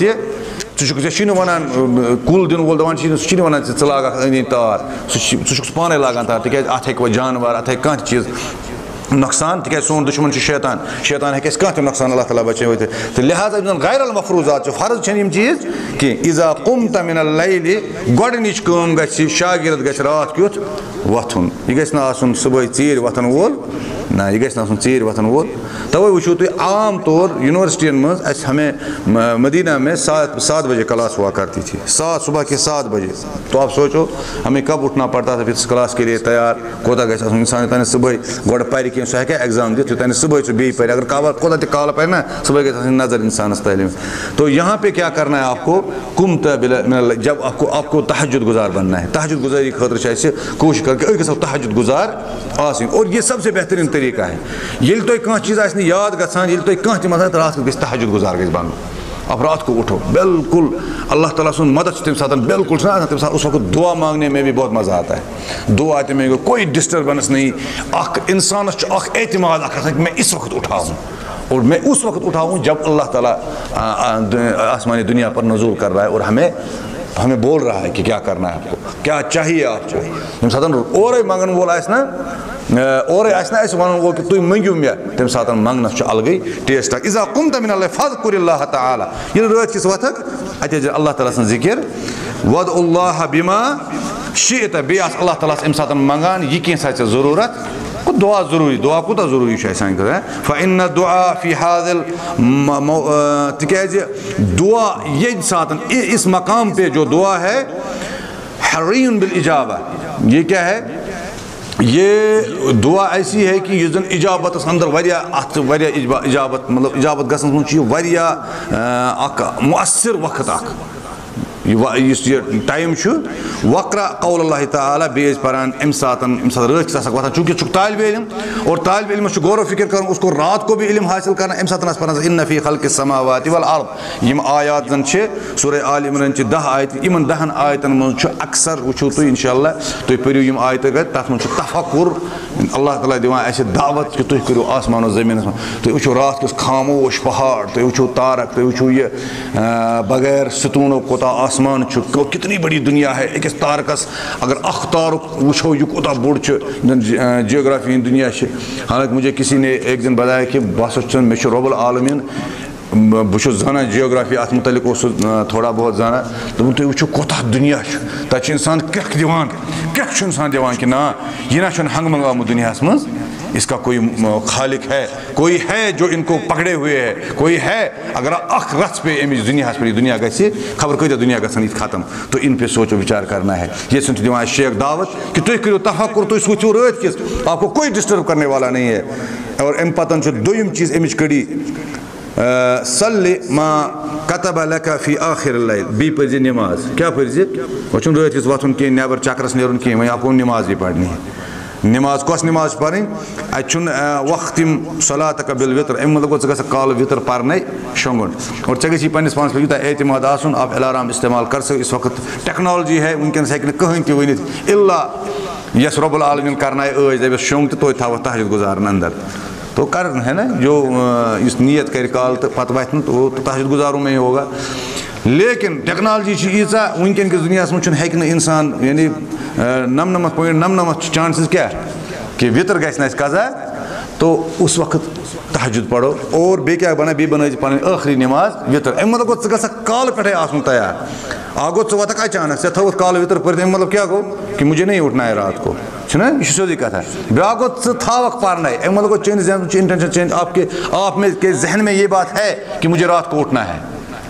तु वनान कुल दिन वोल दपान सह वनान चे लाग अंद तार सह पाने लागान तार तिक अत हेक जानवर अत हेक कह चीज़ नुकसान तिक सोन दुश्मन शैतान हे कह नुकसान अल्लाह ताला बचे तो लिहाजा गैर अल मफरूज़ात फर्ज छन चीज़ कि इज़ा कुमत मिनल लैलि गोडनिच काम गछि शागिर्द गछि रात क्युत वथुन यह गछि ना आसुन सुबह चीर वथन वोल ना यह गछि ना आसुन चीर वथन वोल। तवे वुचो तुम आम तौर यूनिवर्सिटी मज हमें मदीना में 7 बजे क्लास हुआ करती थी सुबह के 7 बजे। तो आप सोचो हमें कब उठना पड़ता था फिर इस क्लास के लिए तैयार कोता गि इंसान योतान सुबह गोड़ पर कह सह हेक एग्जाम दिख योतान सुबह बे पर अगर कोता काल पर ना सुबह गई नजर इंसान तालीम। तो यहाँ पे क्या करना है आपको कुमत जब आपको तहज्जुद गुजार बनना है तहज्जुद गुजारी खतर कोशिश करके तहज्जुद गुजार आसिन और ये सबसे बेहतरीन तरीका है ये तुम कह चीज़ याद गसान ये तुम कह मत रात गई तहज्जुद गुजार गई बन अब रात को उठो बिल्कुल अल्लाह ताला सुन मदद तम साथ बिल्कुल तम साथ उस वक्त दुआ मांगने में भी बहुत मज़ा आता है। दुआ में कोई डिस्टर्बेंस नहीं इंसान एतमाद मैं इस वक्त उठाऊँ और मैं उस वक्त उठाऊँ जब अल्लाह ताला आसमानी दुनिया पर नज़ूल कर रहा है और हमें बोल रहा है कि क्या करना है आपको क्या चाहिए आपको तम साथ और मंगन वोल ना और वन वो कि तुम मंगू मे तम सात मंगनस अलग टेस्ट इज़ा कुमत मिनल फज़्कुरिल्लाह तआला ये रात किस वथक अत अल्लाह ताला सं जिक्र वदउल्लाह बिमा शीत बेस अल्लाह ताला अमि सात मंगान यह कैसा ज़रूरत दुआ ज़रूरी दुआ कूता ज़रूरी फ़इन्न दुआ फ़ी हाज़िल तिकाज़ दुआ ये साथ इस मकाम पे जो दुआ है हर्रियुन बिल इजाबा, ये क्या है, ये दुआ ऐसी है कि युस जन इजाबत अंदर वारिया इजाबत मतलब इजाबत गसन मज मुअस्सिर वक्त ये टाइम वक्रा कौल अल्लाह ताला बेस परान अम सात रात वतान चूँकि तालिब इल्म और तालिब इल्म गौर फिक्र कर उसको रात को भी इल्म हासिल करना अम सात परान इन्न फी खल्क़िस समावाति वल अर्द यम आयात जन सूरह आल इमरान 10 आयत इन 10 आयतन मज अक्सर वुचो तुम इंशाअल्लाह तुम पढ़ो यम आयत तथ मज तफक्कुर अल्लाह ताला दिवान ऐसे दावत कि तुम करो आसमान और ज़मीन तुम वो रात किस खामोश पहाड़ तुम वो तारक तुम वो ये बगैर सतूनो कोता आसमान कितनी बड़ी दुनिया है एक तारकस अगर अख तारुक वो यह कोता बोड़ जियोग्राफी दुनिया है। हालांकि मुझे किसी ने एक दिन बताया कि बस मे रब्बुल आलमीन बहुत जाना जियोग्राफी अत मुतलिक थोड़ा बहुत जाना तो तुम वो कोता दुनिया तक इंसान क्रख दिवान क्रख इंसान दिवान कि ना यह ना हंग मंग आमुत दुनिया मज इसका कोई खालिक है, कोई है जो इनको पकड़े हुए है, कोई है अगर अख रस पे अमिस दुनिया पे दुनिया गि खबर कत दुनिया गसन खत्म तो इन पे सोचो विचार करना है। ये सुन दिवान शेख दावत कि तुम करो तफक्कुर तुम सोचो रात किस आपको कोई डिस्टर्ब करने वाला नहीं है। और अम पतन दोयम चीज़ अमिच कड़ी सल्लि मा कतब लका फी आखिर लैल बी पर्ज नमाज क्या पर्ज वो रात किस वथुन कह नबर चक्रस नेरुन कह वह आपको नमाज भी पढ़नी है। नमाज कस नमाज पढ़ वख्तिम सलात बिल वितर अम मतलब ग काल वितर पढ़ने शोंगुन और ऐ गई पन्निस पानस पे यूता एतमाद आसन आप अलार्म इस्तेमाल कर सक। इस वक्त टेक्नोलॉजी है वनकस हेक कहीं तह वन इल्ला यस रब्बुल आलमीन करना दस शोंग तो थव तहज्जुद गुजारन अंदर तो कर है ना जो इस नियत कर काल तो पत वथ तो तहज्जुद गुजारों में ही होगा। लेकिन टेक्नोलॉजी यीचा वनकन किस दुनिया में हेक इंसान यानी 99.99 चांसेस क्या कि वितर गस कज़ा तो उस वक्त तहज्जुद पढ़ो और बे क्या बना बे बन पन आखिरी नमाज वितर अम मतलब गो काल पे आसन तैयार आ गो वतक अचानक से थवत काल वितर पढ़ मतलब क्या गो कि मुझे नहीं उठना है रात को यह सोजी कथा ब्या गो थवक पढ़ना अम मतलब गो चेंज इंटेंशन चेंज आप में के जहन में ये बात है कि मुझे रात को उठना है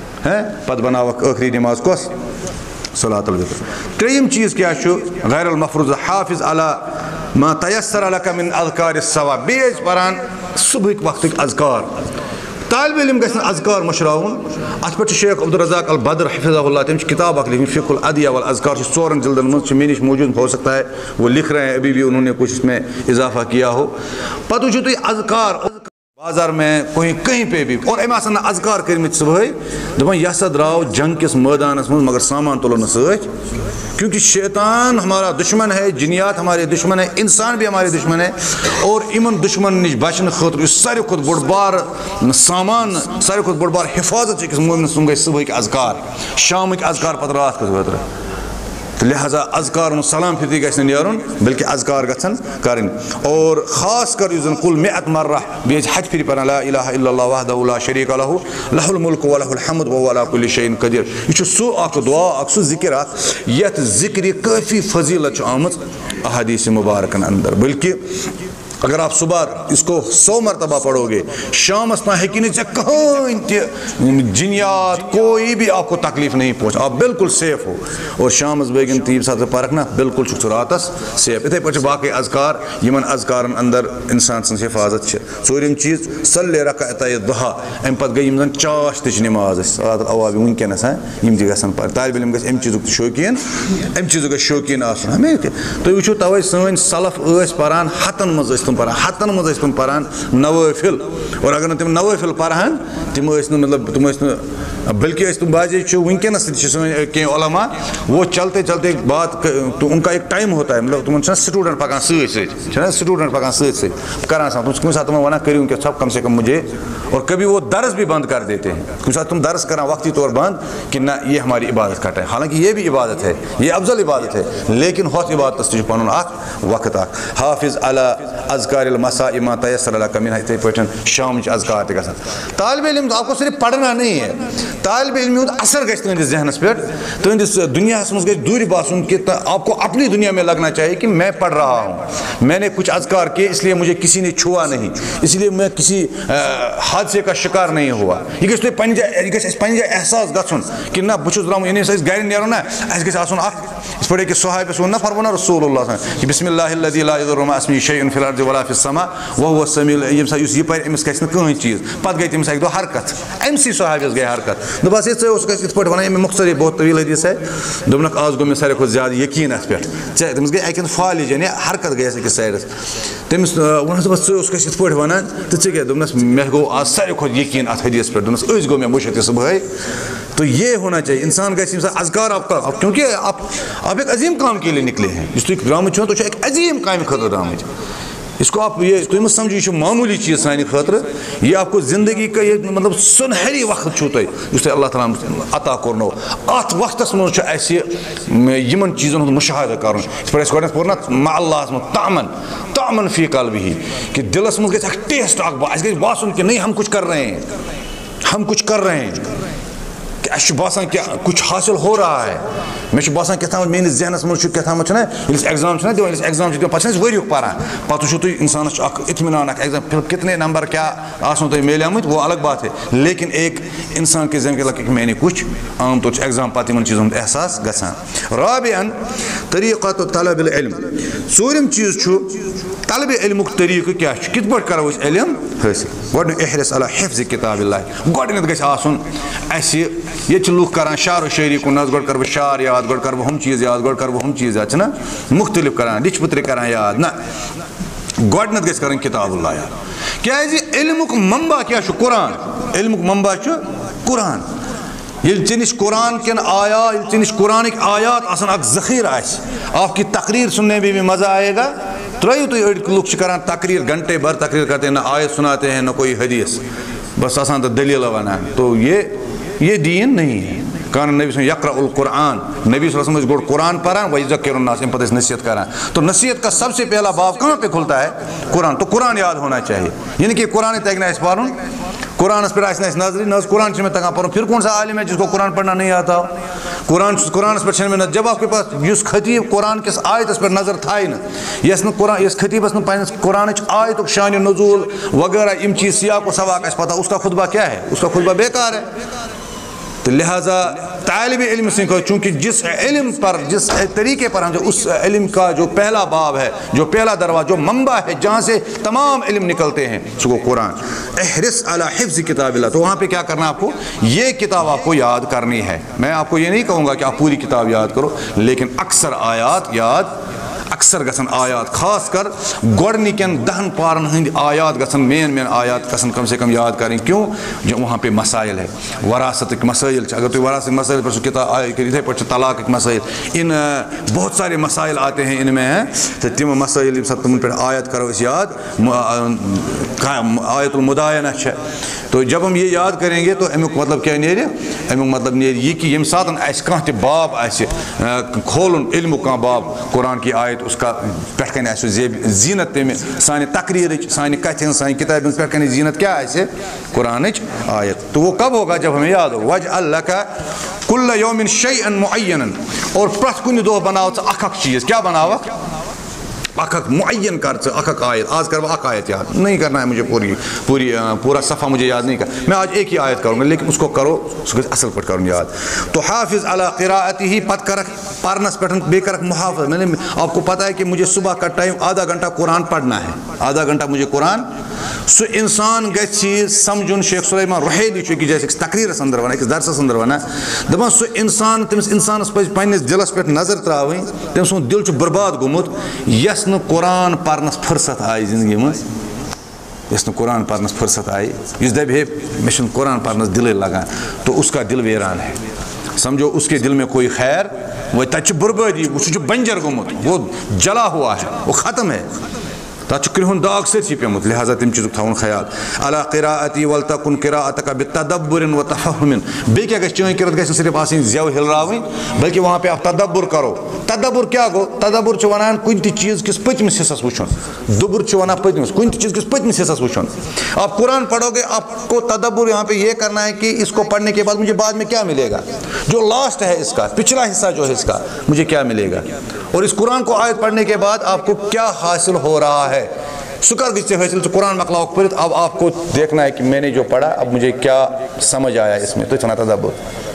पत बनावक आखिरी नमाज कस सलातुल वितर। त्रेयम चीज़ क्या गैरुल मफरूज़ हाफिज़ अला मा तयस्सर लका मिन अज़कार सवा बेज परान सुबह वक्त अज़कार तालिब इल्म गसन अज़कार मशराउन अत पे शेख अब्दुल रज़ाक अल बद्र हिफ़िज़हुल्लाह तम किताब अख लिखी फ़िक़्हुल अदिया वल अज़कार 4 जिल्दन में मे निश मौजूद हो सकता है वो लिख रहे हैं अभी भी उन्होंने कुछ इसमें इजाफा किया हो। पत वो तुम अज़कार बाजार में कोई कहीं पे भी और अम आसन अज़कार कर सुबह दपान यह सा द्राव जंग किस मैदानस मज मगर सामान तुलो न सत क्योंकि शैतान हमारा दुश्मन है, जिन्नियात हमारे दुश्मन है, इंसान भी हमारे दुश्मन है। और इमन दुश्मन नश बचन खतर सारे खुद बड़ बार सामान सारे खुद बड़ बार हिफाजत मोमिन सुन गई सुबह के अज़कार शाम के अज़कार पत रात कस बेहतर तो लिहाजा अज़कार सलाम फिरी गन नेरुन बल्कि अज़कार गन कर और ख़ास कर युस कुल मिअत मर्रा बेज हज फिर पढ़ा ला इलाहा इल्लल्लाह वहदहु ला शरीका लहु लहुल मुल्क व लहुल हम्द व हुवा अला कुल्लि शैइन क़दीर। यह सो अख दुआ अख सो ज़िक्र यत ज़िक्र काफ़ी फजीलत आमत अहादीस मुबारकन अंदर। बल्कि अगर आप सुबह इसको 100 मरतबा पढ़ोगे शाम ना है कि नहीं कहीं जिन्यात कोई भी आपको तकलीफ नहीं पहुँच आप बिल्कुल सेफ हो। और शाम बेगिन तीब साथ परख ना बिल्कुल रातस सेफ। इथे पे बाकी अज़कार यमन अज़कार अंदर इंसान सं हिफाजत। ूरम चीज़ सल्ले रकात दुहा अम पे गई जन चाश तच नमाज अवाब वनकस यम गसन पर तालिब इल्म गम चीज़ शौकीन अम चीज़ शौकीन आसन तुम वो तवे सन सलफ पारान हतन मज हतन मज तुम पारान नवाफिल और अगर तुम नवाफिल पारान तुम मतलब तुम बल्कि तुम बाजे वनकस कह उलमा वो चलते चलते बात तो उनका एक टाइम होता है मतलब तुम स्टूडेंट पकान स्टूडेंट पकान करान तुम साथ तुम वन करूँ कि सब कम से कम मुझे और कभी वो दर्स भी बंद कर देते हैं कुछ साथ तुम दर्स करा वक्ती तौर बंद कि ना ये हमारी इबादत का टाइम। हालांकि ये भी इबादत है, ये अफजल इबादत है, लेकिन हौत इबादत पन वक्त हाफिज अला अज़कार मसा मा तयस्सर लका मिन्हा इथे पे शाम अज़कार तक तालिब इल्म आपको सिर्फ पढ़ना नहीं है तालिब इल्म हुंद असर गछ तुंदिस जहनस पे, तुंदिस दुनिया मज गछ दूर बासन कि आपको अपनी दुनिया में लगना चाहिए कि मैं पढ़ रहा हूँ, मैंने कुछ अज़कार किए इसलिए मुझे किसी ने छुआ नहीं, इसलिए मैं किसी हादसे का शिकार नहीं हुआ। यह गछ तुम पन्ने एहसास गछुन कि ना बहुत द्राम यानी गर नो ना गि इस पे कि सहाबस वो ना फरमान रसूलुल्लाह कि बिस्मिल्लाहिल्लज़ी ला यदुर्रु मा इस्मिही शैउन फिल अर्ज़ि वला फिस समा व हुवा समीउल अलीम। यह पर अमिस गछ कहीं चीज़ पे गई तमिस अक दो हरकत, अमसी सहाबस गई हरकत दस इत पे वन मुख्तसर बहुत तवील हदीस है दोनक आज गो मे सारे खुद ज्यादा यकीन अत पे तमिस गई अकिन फालिज यानी हरकत गई अकिस साइडस तमिस वन इत पे वन तो क्या दोनस मे गो आज सारे खुद यकीन अत हदीस पे दोनस गो मे मुशत सुबह। तो ये होना चाहिए इंसान गई अज़कार आपका, क्योंकि आप एक अजीम काम के लिए निकले हैं, इस द्रामुत तो एक अजीम काम खतर द्रामुत। इसको आप ये तुम समझो ये मामूली चीज़ सानि खतर, ये आपको ज़िंदगी का ये मतलब सुनहरी वक्त छो तुम अल्लाह ताला अता कर्नो अत वक्तस मज यमन चीज़ों मुशाहिदा कर पोर ना मा अल्लाह तामन फी कल्बिही कि दिलस मज गई टेस्ट गई बासन कि नहीं हम कुछ कर रहे हैं, हम कुछ कर रहे हैं कि बासान क्या कुछ हासिल हो रहा है। मे बासान क्या मेस जहनस मज क्या ना एग्जाम दिवान एग्जाम पे वरियुक पारान पे वो तुम इंसान इत्मीनान एग्जाम कितने नंबर क्या आसो तुम मिले वो अलग बात है, लेकिन एक इंसान के जहन के लगे कि मैंने कुछ आम तौर एग्जाम पे इन चीज़ों एहसास गसान। राबिअन तरीक़त तलब इल्म, सूरम चीज़ तलब इल्म तरीक़ क्या कित पे करो इल्म हासिल। गोड एहरस अला हिफ्ज़ किताबिल्लाह, गोडनेथ गछ आसुन असी ये लूख करान शार शायरी कुन गोड कर शार याद, गोड कर हम चीज़ याद, गोड कर हम चीज़ याद ना मुख्तलिफ करान लिच पुत्र करान याद ना गोडनेथ गछ कर किताबुल्लाह याद। क्या इल्मुक मंबा क्या कुरान, इल्मुक मंबा कुरान। ये निश कुरान के आयात निश कुरानिक आयात आसान ज़ख़ीर आपकी तकरीर सुनने में भी मज़ा आएगा। त्रयू तो लुक करान तकरीर घंटे भर तकरीर करते हैं, ना आयत सुनाते हैं ना कोई हदीस, बस आसान तो दलील वनान। तो ये दीन नहीं है। कान नबी यक़राउल कुरान, नबी सल्लल्लाहु अलैहि वसल्लम कुरान पढ़ान वही ज़क्किरुन्नास पे नसीहत करान। तो नसीहत का सबसे पहला बाब कहाँ पे खुलता है? कुरान। तो कुरान याद होना चाहिए, यानी कि कुरान तक ना पढ़ कुरान पे नजर न कुरान में तक पढ़। फिर कौन सा आलिम है जिसको कुरान पढ़ना नहीं आता? कुरान पे में जब आपके पास इस खतीब कुरान किस आयत पर नजर थाई न यस कुरान इस खतीबस कुरान आयत शान नज़ूल वगैरह इम चीज़ सियाक सवाक पता, उसका खुतबा क्या है? उसका खुतबा बेकार है। तो लिहाजा तालिब इल्म से चूँकि जिस इल्म पर जिस तरीके पर हम उस इल्म का जो पहला बाब है, जो पहला दरवाज़ा, जो मंबा है जहाँ से तमाम इल्म निकलते हैं, उसको कुरान। एहरिस अला हिफ्ज़ किताबिल्लाह, तो वहाँ पे क्या करना आपको? ये किताब आपको याद करनी है। मैं आपको ये नहीं कहूँगा कि आप पूरी किताब याद करो, लेकिन अक्सर आयात याद अक्सर गसन आयात खास कर गोडनिकन 10 पारन हंद आयात गसन मेन आयात गसन कम से कम याद करें। क्यों? जो वहाँ पे मसाइल है, वरासत मसाइल, अगर तुम वरासत मसाइल पर किताब इथे पे तलाक मसाइल, इन बहुत सारे मसाइल आते हैं इनमें है। तो तम मसाइल तुम पे आयत करो याद, आयतुल मुदायना है। तो जब हम ये याद करेंगे तो अमुक मतलब क्या नेरे? अमुक मतलब नेरे ये कि यम सातन आस कह ते बाब आस खोलन इल्म का बाब कुरान की आयत उसका पे आस जीनत तमें सानि तकरीर सानि कथन सानि किताब पे जीनत क्या आसे? कुरान आयत। तो वो कब होगा? जब हमें याद हो। वजअल लका कुल्ल यौमिन शैअन मुअय्यनन, और प्रत कुन दो बनाओ अख चीज़। क्या बनाओ? अख मुअय्यन कर अख आयत। आज कर अख आयत याद नहीं करना है मुझे, पूरा सफ़ा मुझे याद नहीं कर, मैं आज एक ही आयत करूँगा, लेकिन उसको करो उसको असल पर करूँ याद। तो हाफिज़ अला क़िराअतिही, पत करक पढ़नस पे बे करक मुहाफ़िज़। मैंने आपको पता है कि मुझे सुबह का टाइम आधा घंटा कुरान पढ़ना है, आधा घंटा मुझे कुरान। सो इंसान गि समझुन, शेख सुलेमान रुहैली कि जैसे तकरीर अंदर वन दरस अंदर वन दपान सो इंसान तमिस इंसानस पे पन्निस दिलस पे नजर त्रावनी, तम सुन दिल बर्बाद गोमुत यस न कुरान पढ़नस फुर्सत आई जिंदगी मज, यस न कुरान पढ़नस फुर्सत आई, इस दबे मे कुरान पढ़नस दिल लगान, तो उसका दिल वीरान है। समझो उसके दिल में कोई खैर, वो तच बर्बादी, वो बंजर गोमुत, वो जला हुआ है, वो ख़त्म है। तत् कृहुन दाग सही पेमुत लिहाजा तम चीज़ थवन ख्याल अला क़िराअती वलतकुन क़िराअतका बितदब्बुरिन व तफ़हुमिन बे क्या गछ चोन किरत गछ सिर्फ आसिन ज़ेव हिलरावin बल्कि वहाँ पे आप तदब्बुर करो तदब्बुर क्या गो तदब्बुर च वनान कुन ति चीज़ किस पतमिस हिस्सस वुचुन दुब्बुर च वनान पतमिस कुन ति चीज़ किस पतमिस हिस्सस वुचुन आप कुरान पढ़ोगे आपको तदब्बुर यहाँ पे ये करना है कि इसको पढ़ने के बाद मुझे बाद में क्या मिलेगा जो लास्ट है इसका पिछला हिस्सा जो है इसका मुझे क्या मिलेगा और इस कुरान को आयत पढ़ने के बाद आपको क्या हासिल हो रहा है सुकर से हासिल तो कुरान मकलाओ पढ़ अब आपको देखना है कि मैंने जो पढ़ा अब मुझे क्या समझ आया इसमें तो इतना तदब्बुर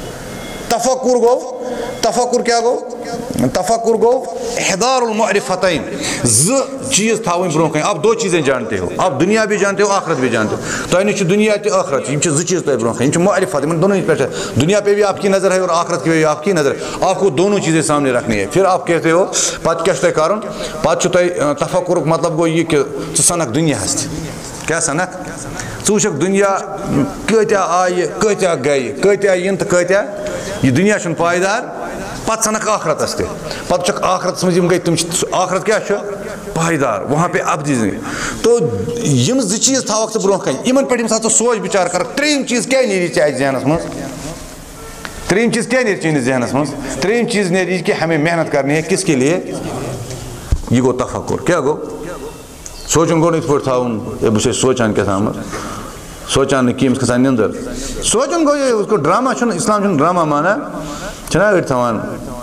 तफक्कुर क्या गो तफक्कुर गो इहदारुल मुअरिफतैन ज चीज़ थावन ब्रोह आप दो चीज़ें जानते हो आप दुनिया भी जानते हो आखिरत भी जानते हो तो इन दुनिया तो आखिरत ज चीज़ तो ब्रोह मुअरिफत इन दोनों पे दुनिया पे भी आपकी नज़र है और आखिरत की भी आपकी नज़र है आपको दोनों चीज़ें सामने रखनी है फिर आप कहते हो पत क्या कर पत तफक्कुर मतलब गो ये कि सनक दुनिया क्या सनक वुक दुनिया कत्या आये कत्या गई कत्या इन तो कत्या यह दुनिया पायदार पत सनक आखरतस ते पत आखरत मज गई तुम आखरत क्या पायदार वहाँ पे अब तो यम ज चीज़ थवक तो ब्रोह कन इन पे तो सोच विचार कर त्रीम चीज़ क्या नी जहनस मज त्रीम चीज़ क्या नी जहनस मज त्रीम चीज़ नी कि हमें मेहनत करनी है किसके लिए यह गो तफक्कुर क्या गो सोचन गो इत पे थवन बस सोचान क्या था सोचान किम्स खसान निंदर सोचन गो ये उसको ड्रामा इस्लाम ड्रामा माना छना अड़ थवान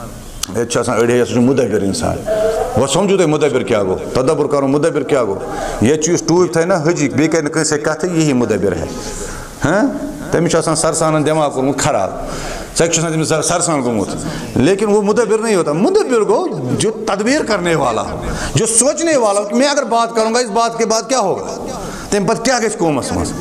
अड़े सह मुदब्बिर इंसान वह समझो तुम मुदब्बिर क्या गो तदब्बुर करो मुदब्बिर क्या गो ये चीज टूब थे ना हजी बे कर कथ यही मुदब्बिर है हाँ तमिस सरसान दिमाग कोर्मुत खराब सह सरसान गोमुत लेकिन वो मुदब्बिर नहीं होता मुदब्बिर गो जो तदबीर करने वाला हो जो सोचने वाला हो कि मैं अगर बात करूँगा इस बात के बाद क्या होगा तम पे क्या गो कौमस मज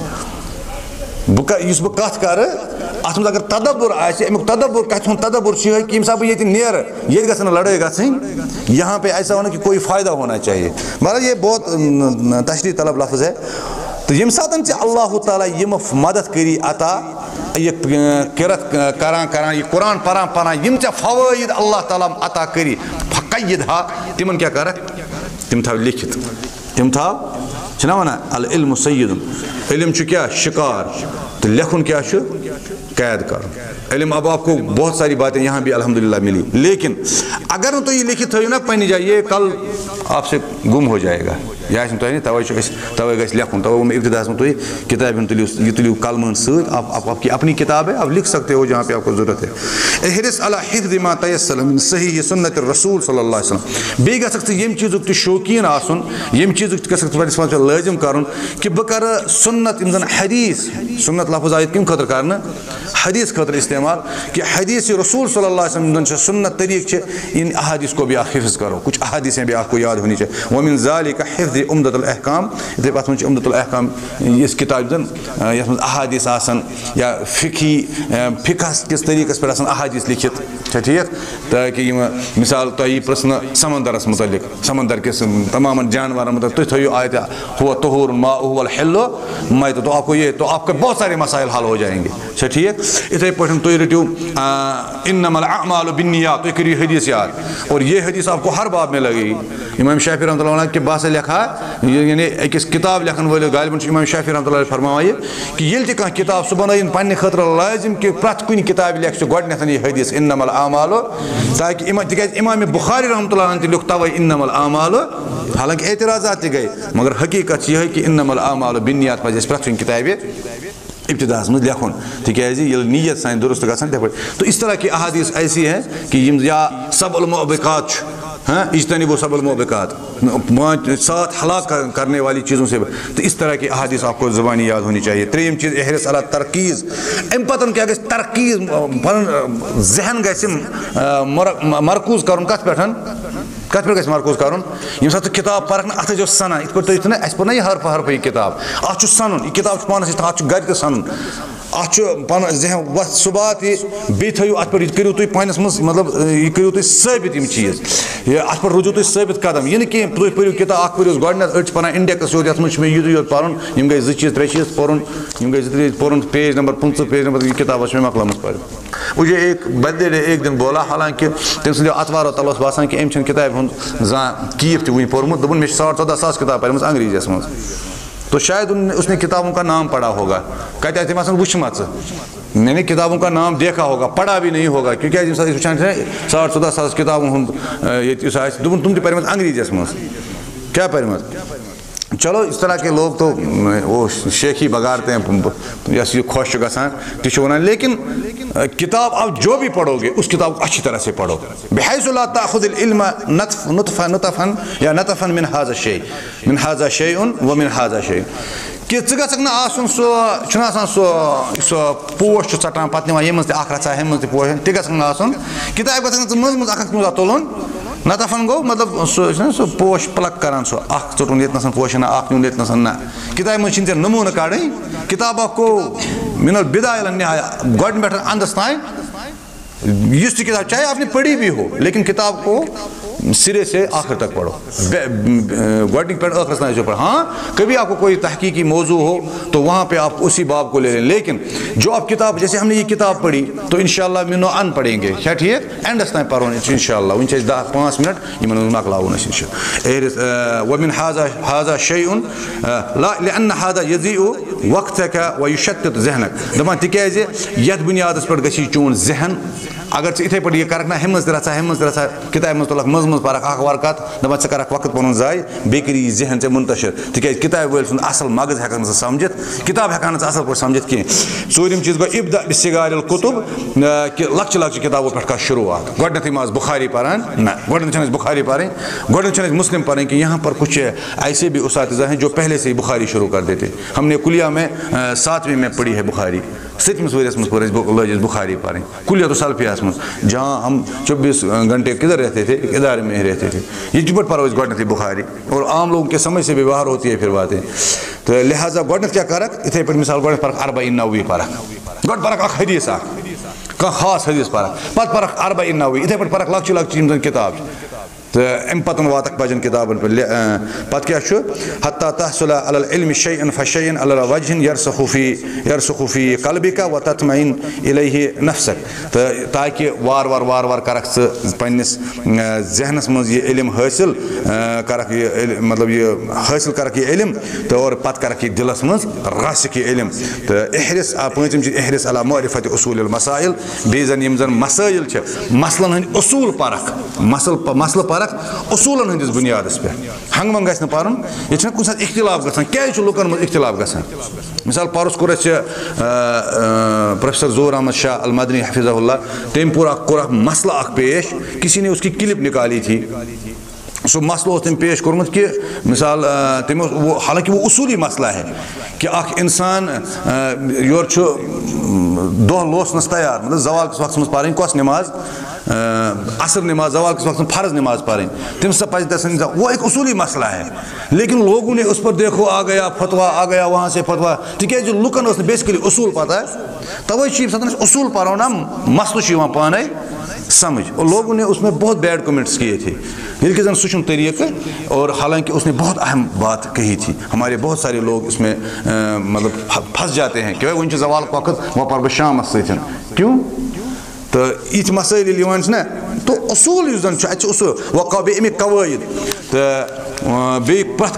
बह कत कर अत अगर तदब्बुर अमुक तदब्बुर कथ तदब्बुर कि यम सा बह नेर ये गई लड़ाई गई यहाँ पे ऐसा होना कि कोई फ़ायदा होना चाहिए मतलब ये बहुत तशरीह तलब लफ्ज़ है तो यम सात अल्लाह ताला यम मदद करी अता ये किरत करान ये कुरान पढ़ान यम फ़वाइद अल्लाह ताला अता करी फ़क़य्यिद हा तिमन क्या कर तिम थाव लिखित तिम थाव छना वना अल इल्मु सय्यिदुन इल्म क्या शिकार तो लेखुन क्या कैद कर इल्म अब आपको बहुत सारी बातें यहाँ भी अल्हम्दुलिल्लाह मिली लेकिन अगर तो ये लिखित हो ना पन्नी जाए ये कल आपसे गुम हो जाएगा यह तवे तवे गई लेखुन तवे वो इब्तिदा में तुम किताब तुलियो तुलियो कलमन सत आपकी अपनी किताब है आप लिख सकते हो जहाँ पे आपको ज़रूरत है हिरिस अला हिफ्ज़ मा तयस्सर मिन सही सुन्नत रसूल सल्लल्लाहु अलैहि वसल्लम बे गख यम चीज़ तो शौकीन आसन यम चीज़ गख लाजिम कर कि बह कर सुन्नत इन हदीस सुन्नत लफ्ज़ आयत कम खतर कर हदीस खतर इस्तेमाल कि हदीस रसूल सल्लल्लाहु अलैहि वसल्लम सुन्नत तरीक़ इन अहादीस को भी आप हिफ्ज़ करो कुछ अहादीसें भी आपको याद होनी चाहिए वमिन ज़ालिका हिफ्ज़ उम्दतुल अहकाम इतने पास मुझे उम्दतुल अहकाम इस किताब यह अहादीस आसन या फ़िक़ह किस तरीक़स पे अहादीस लिखित ठीक ताकि मिसाल तुम प्रश्न समंदरस मुतलिक समंदर किस तमाम जानवर मतलब तुम थो आयत हुआ तहूर माउ वल हिल्लु मैत तो आपको ये तो आपके बहुत सारे मसाइल हल हो जाएंगे अच्छा ठीक इथे पे तुम रटो इन्नमल अअमालु बिन्नियात तुम करिए हदीस याद और ये हदीस आपको हर बाब में लगेगी इमाम शाफी रहमतुल्लाह के बास लिखा यानी अकिस किताब लेखन वाले गालिबन इमाम शाफी रहमतुल्लाह फरमाया कि ये कह किताब सह बन पे खतर लाजिम कि प्रत कुन किताब लेख गोडन यह हदीस इन्नमल अअमालु ताकि तिक इमाम बुखारी रहमतुल्लाह लिख तवे इन्नमल अअमालु हालांकि एतराज़ात गए मगर हकीकत यह कि इन्नमल अअमालु बिन्नियात पे प्रत कुन किताब इब्तिदास में लेखुन तिकाज नीयत सान दुरुस्त गई तो इस तरह की अहादीस ऐसी है कि या सबल मुबिकात हाँ इज्तनिबू सबल मुबिकात साथ हलाक करने वाली चीज़ों से तो इस तरह की अहादीस आपको ज़बानी याद होनी चाहिए त्रीम चीज़ एहरिस अला तरकीज़ अम पतन क्या तरकीज़ जहन गि मरकूज कर कत पे मरकूज कर ये सात किताब पर्न अत जो सन इत पे तुम अस पे ना हरफ हरफ यह किताब अत सन यह किताब पानस अत गर सन अत जहन वह सुबात बे थो अत पे करो तुम पानस मज मतलब यह करो तुम साबित यम चीज़ अत पे रोजो तुम साबित कदम यह कह तुम पो किताब पो गोडन अड़ पान इंडेक्स योत ये मे युत पान यम गई जो चीज़ त्रे चीज़ पोर पेज नंबर 15 पेज नंबर यह किताब मे मकलमत पर मुझे एक बंदे ने एक दिन बोला हालांकि तम सो अतवार तल बासान कि अम किताब कीफ वन पोर्मुत दोपन मे 14,500 किताब पढ़ अंग्रेजीस मज तो शायद उसने किताबों का नाम पढ़ा होगा कत तम वुचम मैंने किताबों का नाम देखा होगा पढ़ा भी नहीं होगा क्योंकि वुचान 14,500 किताबों तुम तो पढ़ अंग्रेजीस मज क्या पढ़ चलो इस तरह के लोग तो वो शेखी बगाड़ते हैं या खुश गसान ती वन लेकिन किताब आप जो भी पढ़ोगे उस किताब को अच्छी तरह से पढ़ो बहैसु ला ताखुज़ुल इल्म नुतफ़न या नतफ़न मिन हाज़ा शैउन व मिन हाज़ा शैउन कि सो पोश चटान पे ये रचा हे पोश तक किताब गज तुलन नतफ़न गो मतलब सो पोश प्लक करान सो चुटन ये पोश ना नुन ये ना किताब मज नमून काड़ किताब को मिनल बिदाया निहाया गड पे अंदस तान इस किताब चाहे आपने पढ़ी भी हो लेकिन किताब को सिरे से आखिर तक पढ़ो गॉडिंग पे आखिर तक जो पढ़ो हाँ कभी आपको कोई तहकीकी मौजू हो तो वहाँ पे आप उसी बाब को ले लें लेकिन जो आप किताब जैसे हमने ये किताब पढ़ी तो इंशाल्लाह मिनो अन पढ़ेंगे क्या ठीक एंडस तान पढ़ो इंशाल्लाह वन 10-5 मिनट इन मकलावन वमिन हाज़ा शैउन लिअन्न हाज़ा यज़ीउ वक़्तक व युशत्तित ज़हनक दपान तिकाज़ यथ बुनियादस पे गछि चोन ज़हन अगर इथे पे ये करक ना हेमज रचा किताब मज तुलक मज परक वरकत दपान चे करक वक्त पन जाय बेकरी जहन से मुंतशिर तिकाज़ किताब वल असल मगज हेकान समझित किताब हेकान असल पे समझित कह चूरिम चीज गो इब्दा बिसिगारिल कुतुब कि लक्च किताबों पे का शुरुआत गडनथ माज बुखारी पढ़ान ना गडनथ बुखारी पढ़ें गडनथ मुस्लिम पढ़ें कि यहाँ पर कुछ ऐसे भी उसातिज़ा हैं जो पहले से ही बुखारी शुरू कर देते हमने कुलिया में 7वीं में पढ़ी है बुखारी 7वें वरियस मज लजिस बुखारी पढ़ें कुलिया तो सल्फियास मज जहाँ हम 24 घंटे किधर रहते थे इदारे में ही रहते थे ये पर पढ़ो गडनथ बुखारी और आम लोगों के समझ से भी बाहर होती है फिर बातें तो लिहाजा गडनथ क्या करक इथे पे मिसाल गड परक 40-90 परक गड परक हदीस खास हदीस परक पत परक 40-90 इथे पे परक लक्चि किताब तो अम पतन वातक बजन किताबन पत क्या हत्ता तहसुल अलल इल्म शैअन फशैअन अला वजहिन यरसुखु फी कल्बिका व तत्मइन इलैहि नफ्सक तो ताकि वार वार करक पन्निस जहनस मज ये इल्म हासिल करक ये मतलब ये हासिल करक ये इल्म तो और पत करक ये दिलस मज रासिक ये इल्म तो इहरिस पंचम चीज इहरिस अला मारिफत उसूल मसाइल बेजन यम जन मसाइल छ मसलन हंद उसूल परक मसल परक उसूलन हंदिस बुनियादस पे हंग मंग गस न पारुन ये छ कुछ इख्तिलाफ गसन क्या लुकन मज इख्तिलाफ गसन मिसाल पारुस कोर प्रोफेसर ज़ोहर अहमद शाह अल मदनी हफिज़हुल्लाह तम पूरा मसला अख पेश किसी ने उसकी क्लिप निकाली थी सो मसला तम पेश कोर्मुत कि मिसाल तम वो हालांकि वो उसूली मसला है कि अख इंसान योर दह लोसनस तैयार मतलब जवाल किस वक्त पढ़ कस नमाज असर नमाज जवाल किस वक्त फर्ज नमाज पढ़ तम सब पज वो एक उसूली मसला है लेकिन लोगों ने उस पर देखो आ गया फतवा आ गया वहाँ से फतवा तिकाज़ लुकन बेसिकली उसूल पता है तवे उसूल पढ़ो ना मसल पाने समझ और लोगों ने उसमें बहुत बैड कमेंट्स किए थे ये जन सुन तरीक़ और हालांकि उसने बहुत अहम बात कही थी हमारे बहुत सारे लोग इसमें मतलब फंस जाते हैं कि वन जवाल वक्त वह पर शाम क्यों तो ये मसाइल ना तो उसूल जन उसूल वह अमिक कवायद तो बे पत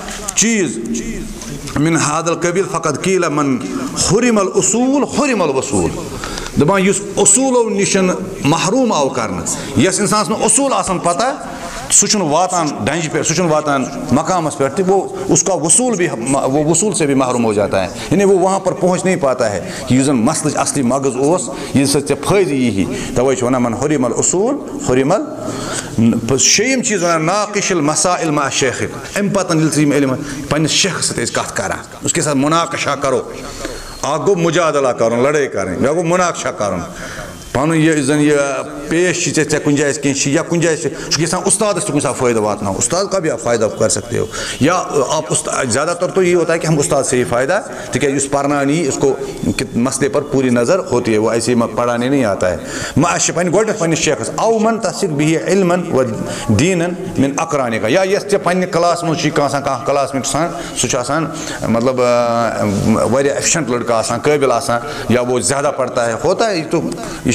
चीज़ मिन हादल कबील फ़कत कील मन हुरिमल हुरिमल वसूल दपान उसूलों निशन महरूम आव कर यस इंसान उसूल आसान पता सह वातान डंज पे सह वातान मकामस पे वो उसका वसूल भी वो वसूल से भी महरूम हो जाता है यानी वो वहाँ पर पहुँच नहीं पाता है कि युस मसल असली मगज ओस ये फ़ायदे यही तवे वन मन हुरिमल उसूल हुरिमल शेम चीज़ वन नाकिशल मसाइल मा शेख अम पतन इल्म पन्निस शेख सत कत कर उसके साथ मुनाकशा करो आग गो मुजादला कर लड़ाई करें या गो मुनाकशा कर पन ये जन ये पेश चे कुछ जाए कह या कुछ जाए उस्ताद कुछ फ़ायदा वातना उस्ताद का भी आप फ़ायदा कर सकते हो या आप ज़्यादातर तो ये होता है कि हम उस्ताद से ही फ़ायदा ठीक है पढ़ना नहीं उसको मसले पर पूरी नज़र होती है वो ऐसे पढ़ाने नहीं आता है माश गोड पे शेख अव मन तसिक भी इल्मन व दीनन मिन अकराने का या ये पे क्लास मज क्लासमेट सह मतलब वारिया एफिशिएंट लड़का काबिल या वो ज़्यादा पढ़ता है होता है तो ये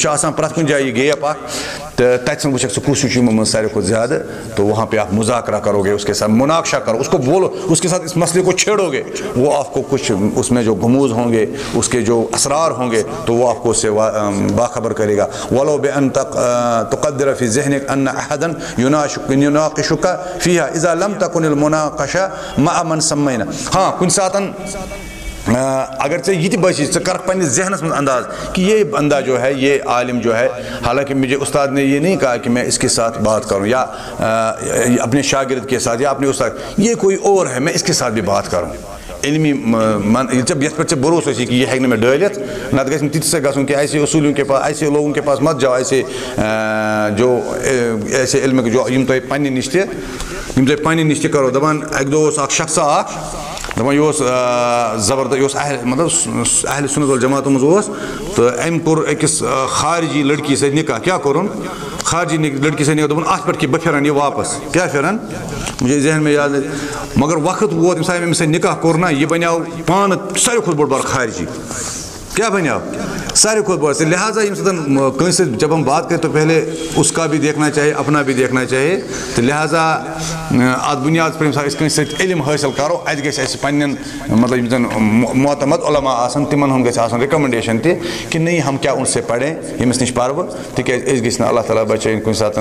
प्रत कुछ जाए गैप तो तक वुक कुछ मन सारे को ज़्यादा, तो वहाँ पे आप मुज़ाकरा करोगे उसके साथ, मुनाकशा करो, उसको बोलो, उसके साथ इस मसले को छेड़ोगे, वो आपको कुछ उसमें जो गमूज़ होंगे, उसके जो असरार होंगे, तो वो आपको उससे बाखबर करेगा। वलो बेअन तुक़द्दिर फ़ी ज़हनिक अन्न अहदन युनाक़िशुका फ़ीहा इज़ा लम तकुनिल मुनाक़शा मअ मन सम्मैना। हाँ, कुछ सातन अगर चे ये बची कर पे जहनस में अंदाज कि ये बंदा जो है, ये आलिम जो है, हालांकि मुझे उस्ताद ने ये नहीं कहा कि मैं इसके साथ बात करूं या अपने शागिर्द के साथ या अपने उस्ताद, ये कोई और है, मैं इसके साथ भी बात करूं। इल्मी मन जब ये पे भरोसा कि ये है मैं डलित ना ग से गूँ कि ऐसे उसूलों के पास, ऐसे लोगों के पास मत जाओ, ऐसे जो ऐसे इल्म जो यम तुम पे नश करो। दपान अक दो शख्स दपान यह ज़बरदस्त मतलब अहल सुन्नत वल जमात मज तो अम कोर अकिस खारजी लड़की से निकाह। क्या कोरुन? खारजी लड़की से निकाह। दोपन अत पे कि बह फिरन ये वापस। क्या फिरन? मुझे जहन में याद है, मगर वक्त वोत अम्स निकाह कोर ना, यह बनो पान सारे खुद बोड़ बार खारजी। क्या बनो? सारे खुद बोड़ से। लिहाजा कंस जब हम बात करें तो पहले उसका भी देखना चाहिए, अपना भी देखना चाहिए। तो लिहाजा अत बुनियाद पर इल्म हासिल करो, अत गन मतलब मोतमद उलमा आसन तिमन हम गन रिकमेंडेशन ति कि नहीं हम क्या उनसे पढ़ें, यमिस नश पर्व, तिक अल्लाह ताला बचाइन कुछ सात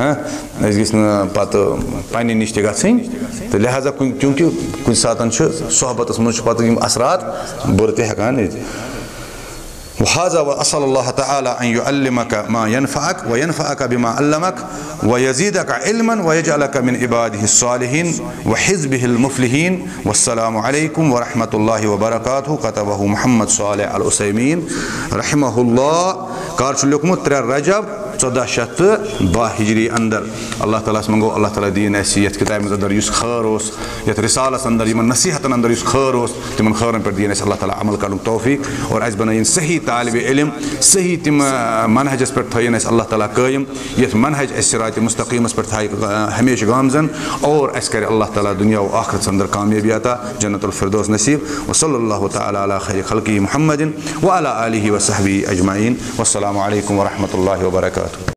पे पन्ने नश गन। तो लिहाजा चूँकि कुछ सात सोहबत मज पे असरात बुर तकान। वहाज़ा व असअल्लाह तआला अन युअल्लिमक मा यनफ़अक व यनफ़अक बिमा अल्लमक व यज़ीदक इल्मन व यजअलक मिन इबादिहि स्सालिहीन व हिज़्बिहिल मुफ़्लिहीन। वस्सलामु अलैकुम व रहमतुल्लाहि व बरकातुहु। कतबहु मुहम्मद सालिह अल उसैमीन रहमहुल्लाह। कर लिखमुत 3 रजब 1402 हिजरी अंदर। अल्लाह ताला मंगो अल्लाह ताला दीन ऐसी यथ किताब अंदर युस खैर ओस, यथ रिसालस अंदर यमन नसीहतन अंदर युस खैर ओस, तिमन खैरन पर दीन ऐसे अल्लाह ताला अमल करने तौफीक और अस बनाइन सही तालिब इल्म, सही तिम मनहजस पर थयन अल्लाह ताला कायम, यथ मनहज सिरात मुस्तकीमस पर थाय हमेशा गामजन, और अस करे अल्लाह ताला दुनिया व आखिरत अंदर कामयाबी अता, जन्नतुल फिरदौस नसीब। व सल्लल्लाहु ताला अला खैर खल्क़ी मुहम्मदिन व अला आलिहि व सहबिहि अजमाइन। वस्सलामु अलैकुम व रहमतुल्लाहि व बरकातुहू।